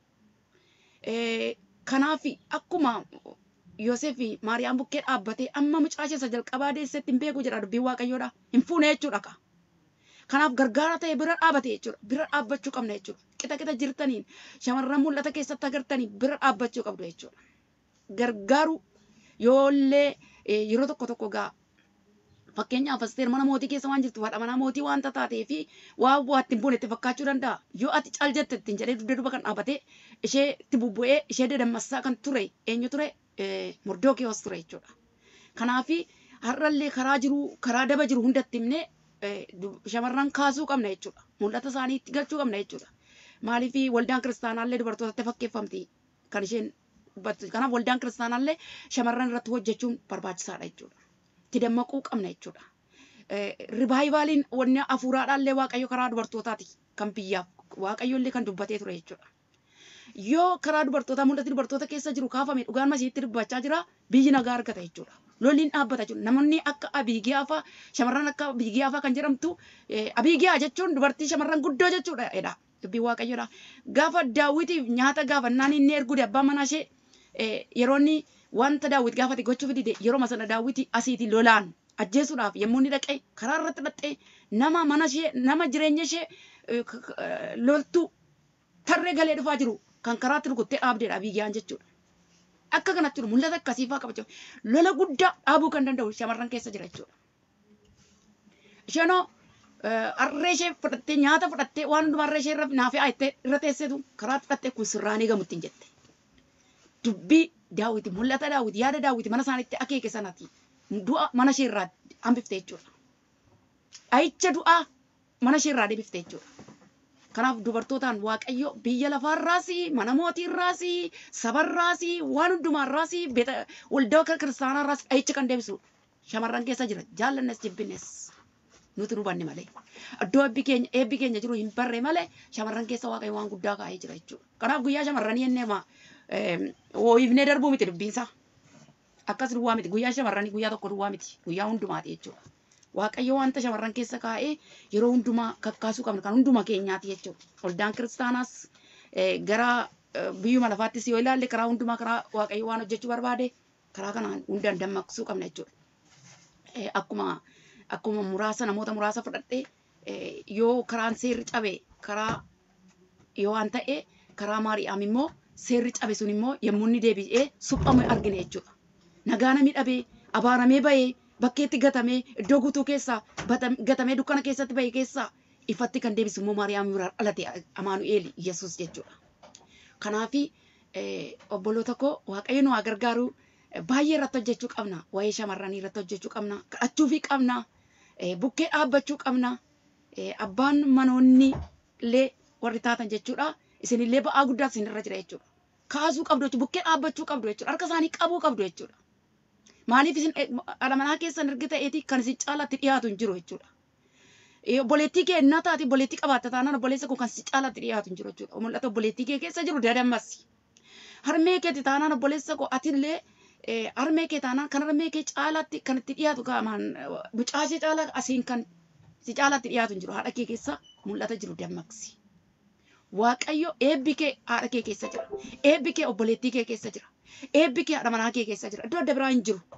Kanaaf akkuma Yoosef Maariyaam bukkee dhaabbatee amma mucaa ishee jalqabaa deessetti hin beeku jedha dubbii waaqayyoodha. Hin fuune jechuudha ka. Kanaaf gargaara ta'e bira dhaabate jechuudha. Bira dhaabbachuu qabna jechuudha. Qixa qixa jirtaniin shamarran mul'ata keessatti agartanii bira dhaabbachuu qabdu jechuudha. Gargaaru yoollee yeroo tokko tokko gaa fakkeenyaaf Asteer mana mootii keessa waan jirtu haadha manaa mootii waan taatee fi waan waatti hin buune itti fakkaachuu danda'a. Yoo ati caal jette ittiin jedhee dugda duba kan dhaabatee ishee itti bubbu'ee ishee dadammassaa kan ture eenyu ture Mordokiyos ture jechuudha. Kanaaf har'allee karaa jiru karaa daba jiru hundatti himnee shamarran kaasuu qabna jechuudha. Mul'ata isaanii itti galchuu qabna jechuudha. Maaliif waldaan kiristaanaallee dubartootatti fakkeeffamti kan isheen kanaaf waldaan kiristaanaallee shamarran irratti hojjechuun barbaachisaadha jechuudha. Itti dammaquu qabna jechuudha. Ribaayivaaliin wanni hafuuraadhaallee waaqayyo karaa dubartootaati kan biyyaaf waaqayyollee kan dubbatee ture jechuudha. yoo karaa dubartoota mul'atti dubartoota keessa jiru kaafame dhugaan masiitti dubbachaa jira biyyi nagaa argata jechuudha. Lolliin dhaabbata jechuudha. Namoonni akka Abiigiyaa fa'aa shamarran akka Abiigiyaa fa'aa kan jedhamtu Abiigiyaa jechuun dubartii shamarran guddoo jechuudha jedha. Dubbii Waaqayyoodha. Gaafa Daawitiif nyaata gaafannaan inni erguudhe abbaan manaa ishee yeroo inni wanta Daawit gaafate gochuuf dide yeroo sana Daawiti asiiti lolaan ajjeesuudhaaf yommuu inni dhaqee karaa irratti dhaqee nama mana ishee nama jireenya ishee loltuu tarree galee dhufaa jiru kan karaatti rukuttee dhaabdeedha Abiigiyaan jechuudha. Akka kanatti mul'ata akkasii fa'aa qaba lola guddaa dhaabuu kan danda'u shamarran keessa jira jechuudha. Isheenoo harree ishee fudhattee nyaata fudhattee waan hundumaa harree ishee irra naafee ayittee irra teessetu karaatti fudhattee kun sirraan eegamutti hin jette. Dubbii Daawiti mul'ata Daawiti yaada Daawiti mana isaaniitti akeeke sanatti du'a mana ishee irraa hambifte jechuudha. Dhahicha du'aa mana ishee irraa deebifte jechuudha. Kanaaf dubartootaan Waaqayyo biyya lafaarraas mana mootiirraas sabarraas waan hundumaarraas waldaa kiristaanaarraas dhahicha kan deebisu shamarran keessa jira jaallannes jibbinnes nuti nu banne malee iddoo eebbi keenya eebbi keenya jiru hin barre malee shamarran keessa Waaqayyo waan guddaa kaa'ee jira jechuudha. Kanaaf guyyaa shamarranii jennee ma hooyifnee darbuu miti dubbiinsaa akkas duwwaa miti guyyaa shamarranii guyyaa tokko duwwaa miti guyyaa hundumaati jechuudha. Waaqayyo wanta shamarran keessa kaa'ee yeroo hundumaa kakkaasuu qabna kan hunduma keenyaati jechuudha. Waldaan kiristaanaas gara biyyuma lafaattis yoo ilaalle karaa hundumaa karaa Waaqayyo waan hojjechuu barbaade karaa kanaan hundaan dammaqsuu qabna jechuudha. Akkuma akkuma muraasa namoota muraasa fudhadhee yoo karaan seerri cabe karaa yoo waan ta'e karaa Maariyaam immoo seerri cabe sun immoo yommuu inni deebi'ee suphame argine jechuudha. Nagaa namni dhabee abaaramee bahee bakkeetti gatamee iddoo guutuu keessaa gatamee dukkana keessatti bahee keessaa ifatti kan deebisu immoo Maariyaam irraa dhalate Amaanu'eel Yesuus jechuudha. Kanaafi obboloota koo Waaqayyo nu haa gargaaru baay'ee irratti hojjechuu qabna. Waa'ee shamarranii irratti hojjechuu qabna. Kadhachuufii qabna. Bukkee dhaabbachuu qabna. Abbaan manoonni illee warri taatan jechuudha. Isinillee ba'aa guddaa isinirra jira jechuudha. Kaasuu qabdu jechuudha. Bukkee dhaabbachuu qabdu jechuudha. Harka isaanii qabuu qabdu jechuudha. Maaliif isin haadha manaa keessan erga ta'eeti kan isin caalaatti dhiyaatu hin jiru jechuudha. Obboleettii kee innaa taate obboleettii qabaatta taanaan obboleessa koo kan isin caalaatti dhiyaatu hin jiru jechuudha. Mul'ata obboleettii kee keessa jiru dadammassi. Harmee keeti taanaan obboleessa koo atillee harmee kee taanaan kan harmee kee caalaatti kan itti dhiyaatu qaamaan bucaashee caalaa asiin kan si caalaatti dhiyaatu hin jiru. Haadha kee keessa mul'ata jiru dammaqsi. Waaqayyo eebbi kee haadha kee keessa jira. Eebbi kee obboleettii kee keessa jira. Eebbi kee haadha manaa kee keessa jira. Iddoo adda biraa hin jiru.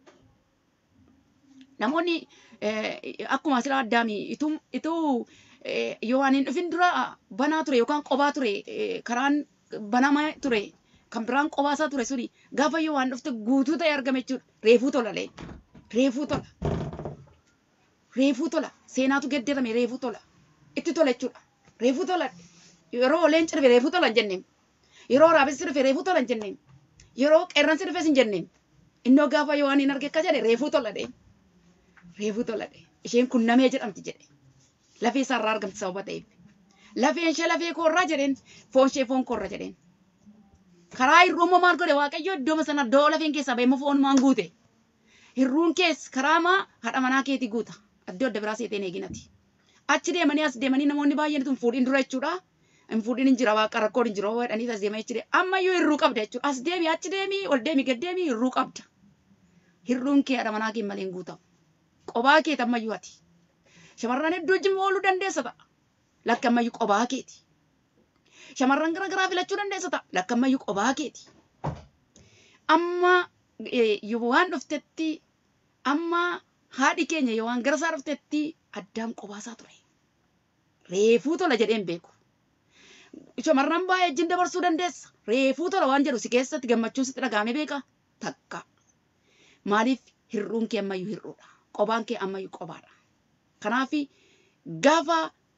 Namoonni akkuma asirraa addaami ituu ituu yoo waan hin dhufin dura banaa ture yookaan qobaa ture karaan banamaa ture kan biraan qobaasaa ture suni gaafa yoo waan dhufte guutuu ta'e argame jechuudha. Reefuu tola lee. Reefuu tola. Reefuu tola. Seenaatu gedderame reefuu tola. Itti tola jechuudha. Reefuu tola. Yeroo leenci dhufe reefuu tola hin jenneen. Yeroo waraabessi dhufe reefuu tola hin jenneen. Yeroo qeerransi dhufes hin jenneen. Innoo gaafa yoo waan hin arge akka jedhe reefuu tola dhee. Reefuu tola dhee. Isheen kun namee jedhamti jedhe. Lafee isaarraa argamti sababa ta'eef. Lafeen ishee lafee koorraa jedheen. Foon ishee foon koorra jedheen. Karaa hirruummoo maal godhe Waaqayyo iddoo sana iddoo lafeen keessaa bahee foon maan guute. Hirruun keessa karaa maa haadha manaa keetii guuta. Iddoo adda biraa seeteen eeginati. Achi deemanii as deemanii namoonni baay'een tun fuudhiin dura jechuudha. Hin fuudhiin hin jira waaqa rakkoon hin jiru jedhanii as deemaa jechuudha. Ammayyuu hirruu qabda jechuudha. As deemi achi deemi ol deemi gad deemi hirruu qabda. Hirruun kee haadha manaa kee malee hin guutamu. Qobaa keeti ammayyuu ati. Shamarran hedduu wajjin ooluu dandeessa ta'a. Lakki ammayyuu qobaa keeti. Shamarran gara garaa filachuu dandeessa ta'a. Lakki ammayyuu qobaa keeti. Amma yoo waan dhuftetti amma haadhi keenya yoo waan gara isaa dhuftetti addaan qobaasaa ture. Reefuu tola jedheen beeku. Shamarran baay'ee wajjin dabarsuu dandeessa. Reefuu tola waan jedhu si keessatti gammachuun sitti dhagahamee beeka. Takka. Maaliif hirruun kee ammayyuu hirruudha. Qobaan kee ammayyuu qobaadha. Kanaaf gaafa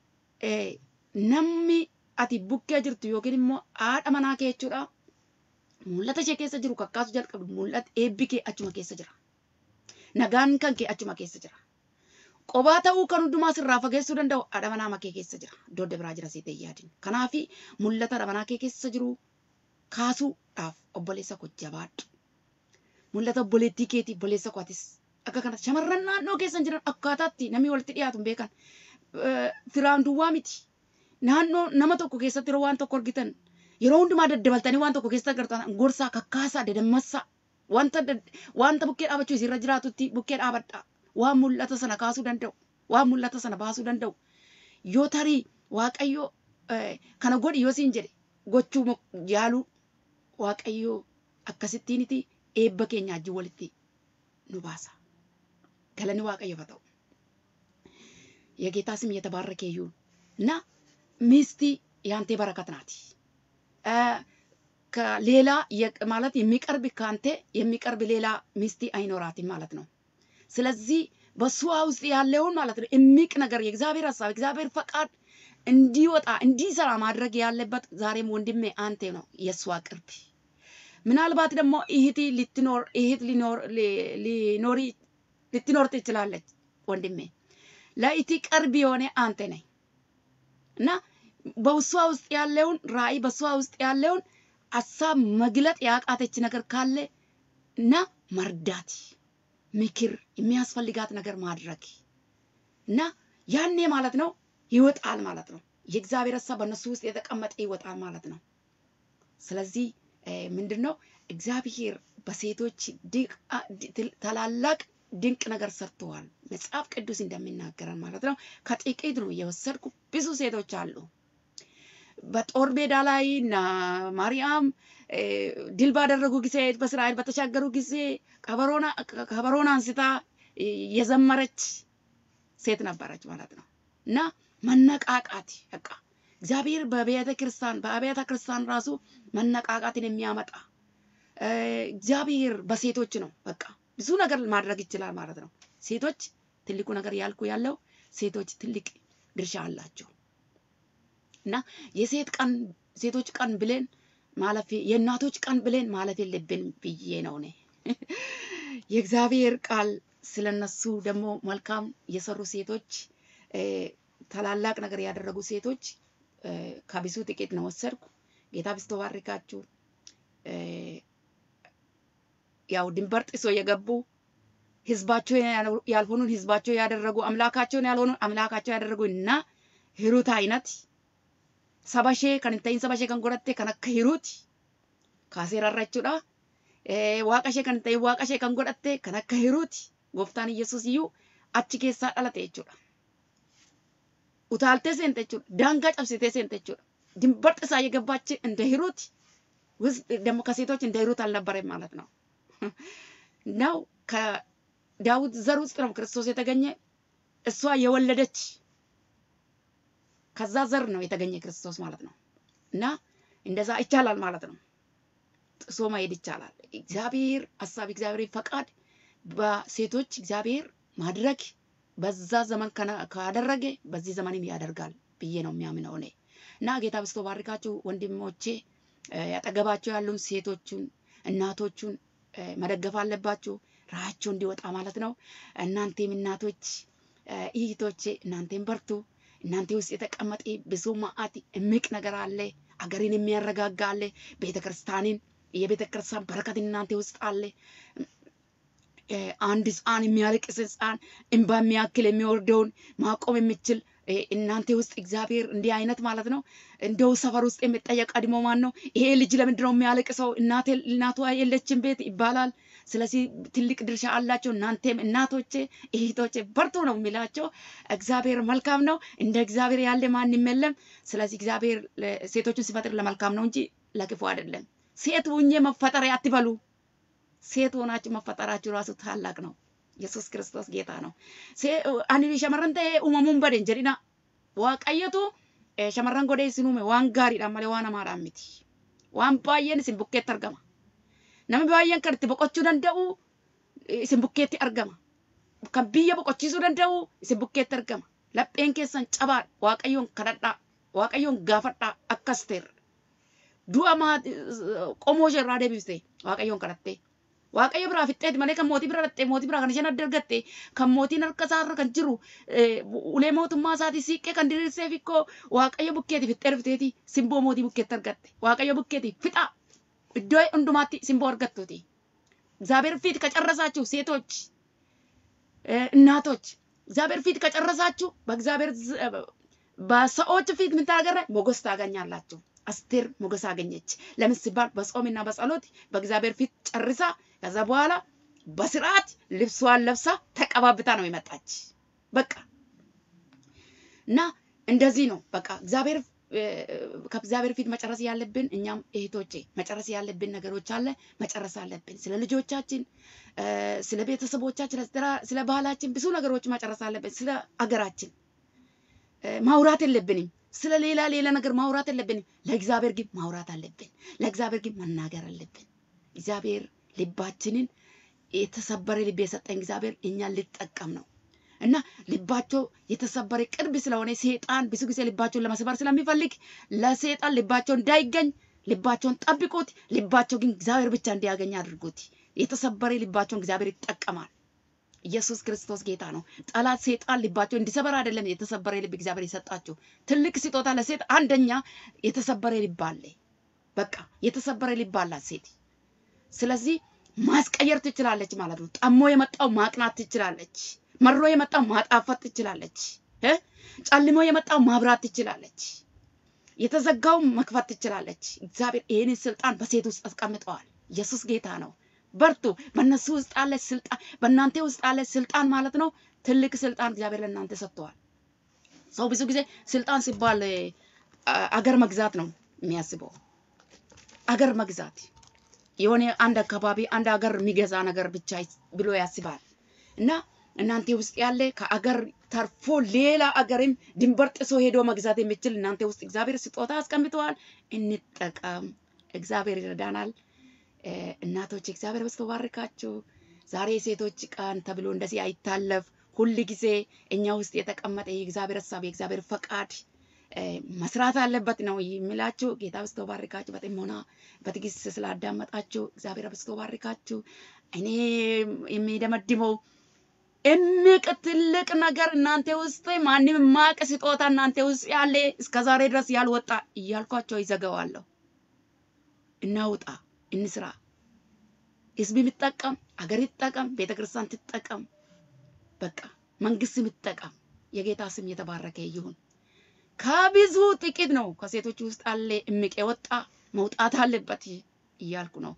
namni ati bukkee jirtu yookiin immoo haadha manaa kee jechuudha. Mul'ata ishee keessa jiru kakkaasu jalqabdu mul'ata eebbi kee achuma keessa jira. Nagaan kan kee achuma keessa jira. Qobaa ta'uu kan hundumaa sirraa fageessuu danda'u haadha manaa kee keessa jira. Iddoo adda biraa jira seetee yaadin. Kanaaf mul'ata haadha manaa kee keessa jiru kaasuudhaaf obboleessa koo jabaadhu. Mul'ata obboleettii keetii obboleessa koo atis akka kanatti shamarran naannoo keessan jiran akkaataatti namni walitti dhiyaatu hin beekan. Firaan duwwaa miti. Naannoo nama tokko keessatti yeroo waan tokko argitan yeroo hundumaa daddabaltanii waan tokko keessa gartaan gorsaa kakkaasaa dedammassaa wanta wanta bukkee dhaabachuu isirra jiraatutti bukkee dhaabadhaa waan mul'ata sana kaasuu danda'u waan mul'ata sana baasuu danda'u yoo tarii waaqayyo kana godhi yoo siin jedhe gochuu yaaluu waaqayyo akkasittiiniti eebba keenya ajji walitti nu baasa galanni waaqayyo haa ta'u የጌታ ስም የተባረከ ይሁን እና ሚስቲ ያንተ በረከት ናት ከሌላ ማለት የሚቀርብ ካንተ የሚቀርብ ሌላ ሚስቲ አይኖራትም ማለት ነው ስለዚህ በሷ ውስጥ ያለውን ማለት ነው እሚቅ ነገር የእግዚአብሔር ሐሳብ እግዚአብሔር ፈቃድ እንዲወጣ እንዲሰራ ማድረግ ያለበት ዛሬም ወንድሜ አንተ ነው የሷ ቅርብ ምናልባት ደግሞ እህቲ ልትኖር እህት ሊኖር ሊኖሪ ልትኖር ትችላለች ወንድሜ ለእህቲ ቅርብ የሆነ አንተ ነህ እና በሷ ውስጥ ያለውን ራእይ በሷ ውስጥ ያለውን ሐሳብ መግለጥ ያቃተች ነገር ካለ እና መርዳት ምክር የሚያስፈልጋት ነገር ማድረግ እና ያኔ ማለት ነው ይወጣል ማለት ነው የእግዚአብሔር ሐሳብ በእነሱ ውስጥ የተቀመጠ ይወጣል ማለት ነው ስለዚህ ምንድነው እግዚአብሔር በሴቶች ታላላቅ ድንቅ ነገር ሰርተዋል መጽሐፍ ቅዱስ እንደሚናገረን ማለት ነው ከጥቂት ነው የወሰድኩ ብዙ ሴቶች አሉ በጦር ሜዳ ላይ እና ማርያም ድል ባደረጉ ጊዜ በእስራኤል በተሻገሩ ጊዜ ከበሮና ከበሮና አንስታ የዘመረች ሴት ነበረች ማለት ነው እና መነቃቃት በቃ እግዚአብሔር በቤተ ክርስቲያን በአብያተ ክርስቲያን ራሱ መነቃቃትን የሚያመጣ እግዚአብሔር በሴቶች ነው በቃ ብዙ ነገር ማድረግ ይችላል ማለት ነው ሴቶች ትልቁ ነገር ያልኩ ያለው ሴቶች ትልቅ ድርሻ አላቸው እና የሴት ቀን ሴቶች ቀን ብለን ማለፍ የእናቶች ቀን ብለን ማለፍ የለብንም ብዬ ነው እኔ የእግዚአብሔር ቃል ስለነሱ ደግሞ መልካም የሰሩ ሴቶች ታላላቅ ነገር ያደረጉ ሴቶች ከብዙ ጥቂት ነው ወሰድኩ ጌታ ይባርካችሁ ያው ድንበር ጥሶ የገቡ ህዝባቸው ያልሆኑን ህዝባቸው ያደረጉ አምላካቸውን ያልሆኑ አምላካቸው ያደረጉና ሂሩት አይነት ሰባሼ ከንተይን ሰባሼ ከንጎረቴ ከነከ ሂሩት ካሴራራቹዳ ዋቀሼ ከንተይ ዋቀሼ ከንጎረቴ ከነከ ሂሩት ጎፍታን ኢየሱስ እዩ አቺ ኬሳ ዳለቴ ጀቹዳ ኡታልቴ ሴንቴ ጀቹዳ ዳንጋ ጨብሲቴ ሴንቴ ጀቹዳ ድንበር ጥሳ የገባች እንደ ሂሩት ውስጥ ደግሞ ከሴቶች እንደ ሂሩት አልነበረም ማለት ነው ነው ከዳዊት ዘር ውስጥ ነው ክርስቶስ የተገኘ እሷ የወለደች ከዛ ዘር ነው የተገኘ ክርስቶስ ማለት ነው እና እንደዛ ይቻላል ማለት ነው ጥሶ ማየት ይቻላል እግዚአብሔር ሐሳብ እግዚአብሔር ፈቃድ በሴቶች እግዚአብሔር ማድረግ በዛ ዘመን ካደረገ በዚህ ዘመንም ያደርጋል ብዬ ነው የሚያምነው እኔ እና ጌታ ብስቶ ባርካችሁ ወንድሞቼ ያጠገባቸው ያሉን ሴቶቹን እናቶቹን መደገፍ አለባችሁ ራቸው እንዲወጣ ማለት ነው እናንተም እናቶች እህቶቼ እናንተም በርቱ እናንተ ውስጥ የተቀመጠ ብዙ ማአት እምቅ ነገር አለ አገርን የሚያረጋጋ አለ ቤተክርስቲያንን የቤተክርስቲያን በረከት እናንተ ውስጥ አለ አንድ ሕፃን የሚያለቅስ ሕፃን እንባ የሚያክል የሚወርደውን ማቆም የሚችል እናንተ ውስጥ እግዚአብሔር እንዲህ አይነት ማለት ነው እንደው ሰፈር ውስጥ የሚጠየቅ አድሞ ማን ነው ይሄ ልጅ ለምንድን ነው የሚያለቅሰው እናቴ እናቷ የለችም ቤት ይባላል ስለዚህ ትልቅ ድርሻ አላቸው እናንተም እናቶቼ እህቶቼ በርቱ ነው የሚላቸው እግዚአብሔር መልካም ነው እንደ እግዚአብሔር ያለ ማንም የለም ስለዚህ እግዚአብሔር ሴቶችን ሲፈጥር ለመልካም ነው እንጂ ለክፉ አይደለም ሴት ሁኜ መፈጠር አትበሉ ሴት ሆናችሁ መፈጠራችሁ ራሱ ታላቅ ነው ኢየሱስ ክርስቶስ ጌታ ነው አኒ ሸመረንተ ኡመሙን በደን ጀሪና ዋቀየቱ ሸመረን ጎዴ ሲኑመ ዋን ጋሪ ዳማለ ዋና ማራምቲ ዋን ባየን ሲንቡኬት ተርገማ ነም ባየን ከርት በቆቹ ደንደው ሲንቡኬት አርገማ ከብየ በቆቺሱ ደንደው ሲንቡኬት ተርገማ ለጴን ከሰን ጨባ ዋቀዮን ከዳዳ ዋቀዮን ጋፈዳ አከስተር ዱአማ ቆሞጀ ራደ ቢስቴ ዋቀዮን ከዳቴ waaqayyo bira fixeet malee kan mootii bira dhatte mootii bira kan isheen addargatte kan mootiin harka isaarra kan jiru ulee mootummaa isaatii siiqqee kan diriirseef ikkoo waaqayyo bukkeeti fixee dhufteeti simboo mootii bukkeetti argatte waaqayyo bukkeeti fixa iddoo hundumaatti simboo argattuuti እግዚአብሔር ፊት ከጨረሳችሁ ሴቶች እናቶች እግዚአብሔር ፊት ከጨረሳችሁ በእግዚአብሔር በሰዎች ፊት ምን ታገረ ሞገስ ታገኛላችሁ አስቴር ሞገስ አገኘች። ለምን ሲባል በጾምና በጸሎት በእግዚአብሔር ፊት ጨርሳ ከዛ በኋላ በስርዓት ልብሷን ለብሳ ተቀባብታ ነው የመጣች። በቃ እና እንደዚህ ነው በቃ እግዚአብሔር ከእግዚአብሔር ፊት መጨረስ ያለብን እኛም እህቶቼ መጨረስ ያለብን ነገሮች አለ መጨረስ አለብን። ስለ ልጆቻችን ስለ ቤተሰቦቻችን ስለ ባህላችን ብዙ ነገሮች መጨረስ አለብን። ስለ አገራችን ማውራት የለብንም። ስለ ሌላ ሌላ ነገር ማውራት የለብንም። ለእግዚአብሔር ግን ማውራት አለብን። ለእግዚአብሔር ግን መናገር አለብን። እግዚአብሔር ልባችንን የተሰበረ ልብ የሰጠን እግዚአብሔር እኛን ሊጠቀም ነው እና ልባቸው የተሰበረ ቅርብ ስለሆነ ሰይጣን ብዙ ጊዜ ልባቸውን ለመስበር ስለሚፈልግ ለሰይጣን ልባቸው እንዳይገኝ ልባቸውን ጠብቁት። ልባቸው ግን እግዚአብሔር ብቻ እንዲያገኝ አድርጉት። የተሰበረ ልባቸውን እግዚአብሔር ይጠቀማል። ኢየሱስ ክርስቶስ ጌታ ነው። ጠላት ሰይጣን ልባቸው እንዲሰበር አይደለም የተሰበረ ልብ እግዚአብሔር የሰጣቸው። ትልቅ ስጦታ ለሴት አንደኛ የተሰበረ ልብ አለ። በቃ የተሰበረ ልብ አላት ሴት። ስለዚህ ማስቀየር ትችላለች ማለት ነው። ጠሞ የመጣው ማቅናት ትችላለች። መሮ የመጣው ማጣፈጥ ትችላለች። እ ጨልሞ የመጣው ማብራት ትችላለች። የተዘጋው መክፈት ትችላለች። እግዚአብሔር ይሄንን ስልጣን በሴት ውስጥ አስቀምጠዋል። ኢየሱስ ጌታ ነው። በርቱ። በእነሱ ውስጥ አለ ስልጣን፣ በእናንተ ውስጥ አለ ስልጣን ማለት ነው። ትልቅ ስልጣን እግዚአብሔር ለእናንተ ሰጥቷል። ሰው ብዙ ጊዜ ስልጣን ሲባል አገር መግዛት ነው የሚያስበው። አገር መግዛት የሆነ አንድ አካባቢ አንድ አገር የሚገዛ ነገር ብቻ ብሎ ያስባል። እና እናንተ ውስጥ ያለ ከአገር ተርፎ ሌላ አገርም ድንበር ጥሶ ሄዶ መግዛት የሚችል እናንተ ውስጥ እግዚአብሔር ስጦታ አስቀምጠዋል። እንጠቀም። እግዚአብሔር ይረዳናል። እናቶች እግዚአብሔር በስተባርካችሁ። ዛሬ ሴቶች ቀን ተብሎ እንደዚህ አይታለፍ። ሁሉ ጊዜ እኛ ውስጥ የተቀመጠ የእግዚአብሔር ሐሳብ የእግዚአብሔር ፈቃድ መስራት አለበት ነው የሚላችሁ። ጌታ በስተባርካችሁ። በጥሞና በትዕግስት ስላዳመጣችሁ እግዚአብሔር በስተባርካችሁ። እኔ የሚደመድመው እምቅ ትልቅ ነገር እናንተ ውስጥ ማንም ማቅ ስጦታ እናንተ ውስጥ ያለ እስከዛሬ ድረስ ያልወጣ እያልኳቸው ይዘጋዋለሁ። እናውጣ፣ እንስራ። ህዝብ ይጠቀም፣ አገር ይጠቀም፣ ቤተክርስቲያን ትጠቀም፣ በቃ መንግስት ይጠቀም። የጌታ ስም የተባረከ ይሁን። ከብዙ ጥቂት ነው ከሴቶች ውስጥ አለ እምቅ የወጣ መውጣት አለበት እያልኩ ነው።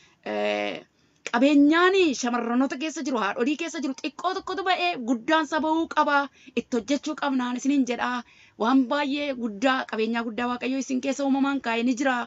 ቀበኛኒ ሸመረኖተ ኬሰ ጅሩ ሃዶዲ ኬሰ ጅሩ xiqqoo tokkotu ba'ee guddaan saba'uu qaba itti hojjechuu qabnaan isinin jedha. waan baay'ee guddaa qabeenyaa guddaa waaqayyo isin keessa uumamaan kaa'ee ni jira.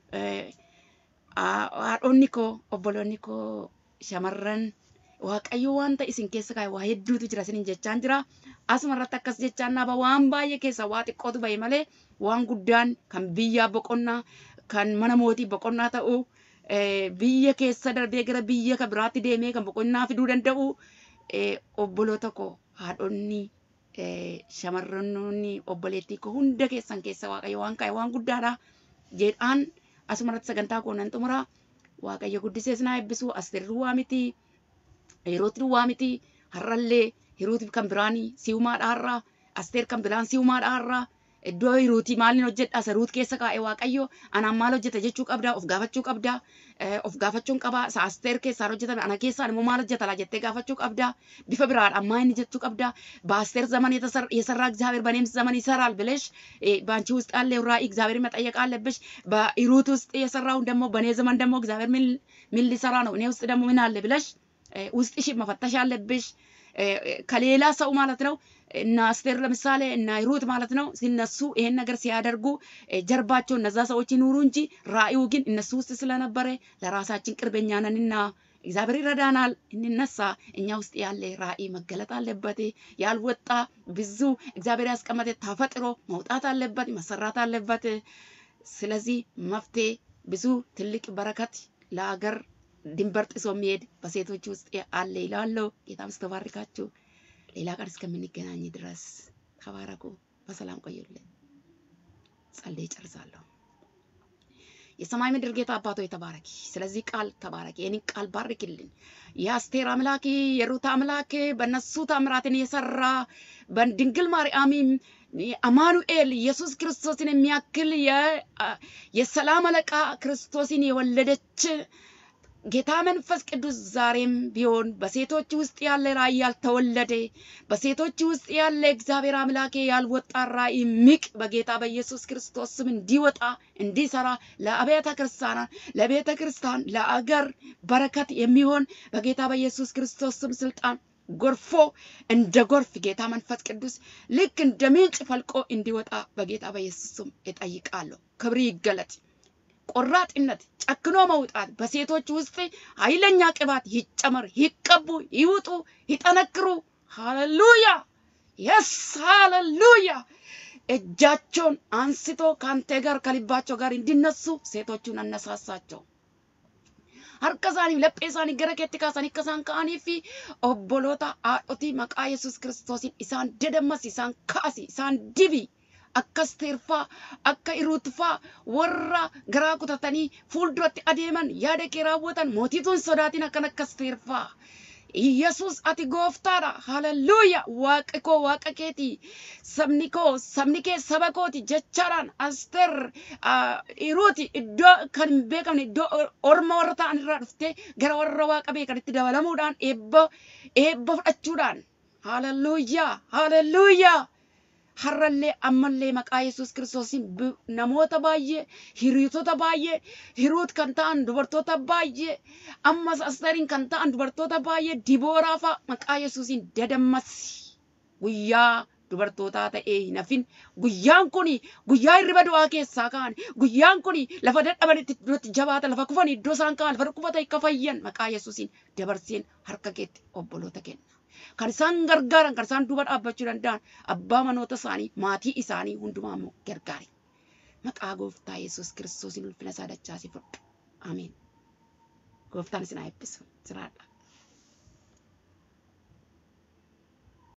haadhonni koo obboloonni koo shamarran waaqayyo wanta isin keessa kaa'e waa hedduutu jira isinin jechaan jira. asuma irratti akkas jechaan naaba waan baay'ee keessa waa xiqqootu ba'e malee waan guddaan kan biyyaa boqonnaa kan mana mootii boqonnaa ta'u biyya keessa darbee gara biyya ka biraatti deemee kan boqonnaa fiduu danda'u obboloota koo haadhonni shamarranoonni obboleettii koo hunda keessan keessa waaqayyo waan kaa'e waan guddaadha jedhaan asuma irratti sagantaa koo nan xumura. waaqayyo guddisees naa eebbisu. Asteerri waa miti, Hiruutiin waa miti. har'allee Hiruutiin kan biraanii si'umaadha har'a. Asteer kan biraan si'umaadha har'a. iddoo Hiruutii maaliin hojjedha Hiruut keessa kaa'e waaqayyo anaan maal hojjeta jechuu qabda, of gaafachuu qabda. of gaafachuun qaba. Asteer keessaan hojjetame ana keessaan immoo maal hojjeta la jettee gaafachuu qabda. bifa biraan ammaa inni jechuu qabda. በአስቴር ዘመን የሰራ እግዚአብሔር በእኔም ዘመን ይሰራል ብለሽ በአንቺ ውስጥ ያለ ራዕይ እግዚአብሔር መጠየቅ አለብሽ። በሂሩት ውስጥ የሰራውን ደግሞ በእኔ ዘመን ደግሞ እግዚአብሔር ምን ምን ሊሰራ ነው እኔ ውስጥ ደግሞ ምን አለ ብለሽ ውስጥሽ መፈተሽ አለብሽ። ከሌላ ሰው ማለት ነው እና አስቴር ለምሳሌ እና ሂሩት ማለት ነው ሲነሱ ይሄን ነገር ሲያደርጉ ጀርባቸው እነዛ ሰዎች ይኑሩ እንጂ ራእዩ ግን እነሱ ውስጥ ስለነበረ ለራሳችን ቅርበኛ ነንና እግዚአብሔር ይረዳናል። እንነሳ። እኛ ውስጥ ያለ ራእይ መገለጥ አለበት። ያልወጣ ብዙ እግዚአብሔር ያስቀመጠ ተፈጥሮ መውጣት አለበት፣ መሰራት አለበት። ስለዚህ መፍትሄ ብዙ ትልቅ በረከት ለአገር ድንበር ጥሶ የሚሄድ በሴቶች ውስጥ አለ ይላሉ። ጌታ ይባርካችሁ። ሌላ ቀን እስከምንገናኝ ድረስ ተባረኩ። በሰላም ቆዩልኝ። ጸልዬ ጨርሳለሁ። የሰማይ ምድር ጌታ አባቶ የተባረክ። ስለዚህ ቃል ተባረክ። የኔ ቃል ባርክልኝ። የአስቴር አምላክ የሩት አምላክ በነሱ ታምራትን የሰራ በድንግል ማርያም አማኑኤል ኢየሱስ ክርስቶስን የሚያክል የሰላም አለቃ ክርስቶስን የወለደች ጌታ መንፈስ ቅዱስ ዛሬም ቢሆን በሴቶች ውስጥ ያለ ራእይ ያልተወለደ በሴቶች ውስጥ ያለ እግዚአብሔር አምላኬ ያልወጣ ራእይ ምቅ በጌታ በኢየሱስ ክርስቶስ ስም እንዲወጣ እንዲሰራ ለአብያተ ክርስቲያናት ለቤተ ክርስቲያን ለአገር በረከት የሚሆን በጌታ በኢየሱስ ክርስቶስ ስም ስልጣን ጎርፎ እንደ ጎርፍ ጌታ መንፈስ ቅዱስ ልክ እንደ ምንጭ ፈልቆ እንዲወጣ በጌታ በኢየሱስ ስም እጠይቃለሁ። ክብር ይገለጥ። ቆራጥነት ጨክኖ መውጣት በሴቶች ውስጥ ኃይለኛ ቅባት ይጨመር፣ ይቀቡ፣ ይውጡ፣ ይጠነክሩ። ሃሌሉያ የስ ሃሌሉያ። እጃቸውን አንስቶ ካንተ ጋር ከልባቸው ጋር እንዲነሱ ሴቶቹን አነሳሳቸው። harkasani lepesani garaketti kasani kasan kaani fi obbolota aadhoti maqaa Yesuus Kiristoosin isaan dedammas isaan kaasi isaan dibi akkas teerfaa akka iruutfaa warra garaa kutatanii fuulduratti adeeman yaada kee raawwatan mootituun sodaatin akkan akkas teerfaa. Yesus ati gooftaadha. Hallelujah. Waaqa koo waaqa keeti. Sabni koo sabni kee saba kooti jechaadhaan Aster iruuti iddoo kan hin beekamne iddoo orma warra ta'an irraa dhuftee gara warra waaqa beekanitti dabalamuudhaan eebba eebba fudhachuudhaan. Hallelujah. Hallelujah. harralle ammalle maqaa Yesuus Kiristoosin namoota baay'ee hiriyoota baay'ee hiruut kan ta'an dubartoota baay'ee ammas Asterin kan ta'an dubartoota baay'ee Dibooraa fa'a maqaa Yesuusin dadammasi guyyaa dubartoota ta'ee hin hafin guyyaan kuni guyyaa hirriba du'aa keessaa ka'an guyyaan kuni lafa dadhabanitti iddootti jabaata lafa kufan iddoo isaan ka'an lafa dhukkubata akka fayyan maqaa Yesuusin dabarseen harka keetti obboloota kenna. Kan isaan gargaaran kan isaan duuba dhaabbachuu danda'an abbaa manoota isaanii maatii isaanii hundumaa immoo gargaari. Maqaa gooftaa Yesuus Kiristoosin ulfina isaa dachaasii fudhu. Ameen. Gooftaan isin haa eebbisu. Jiraadha.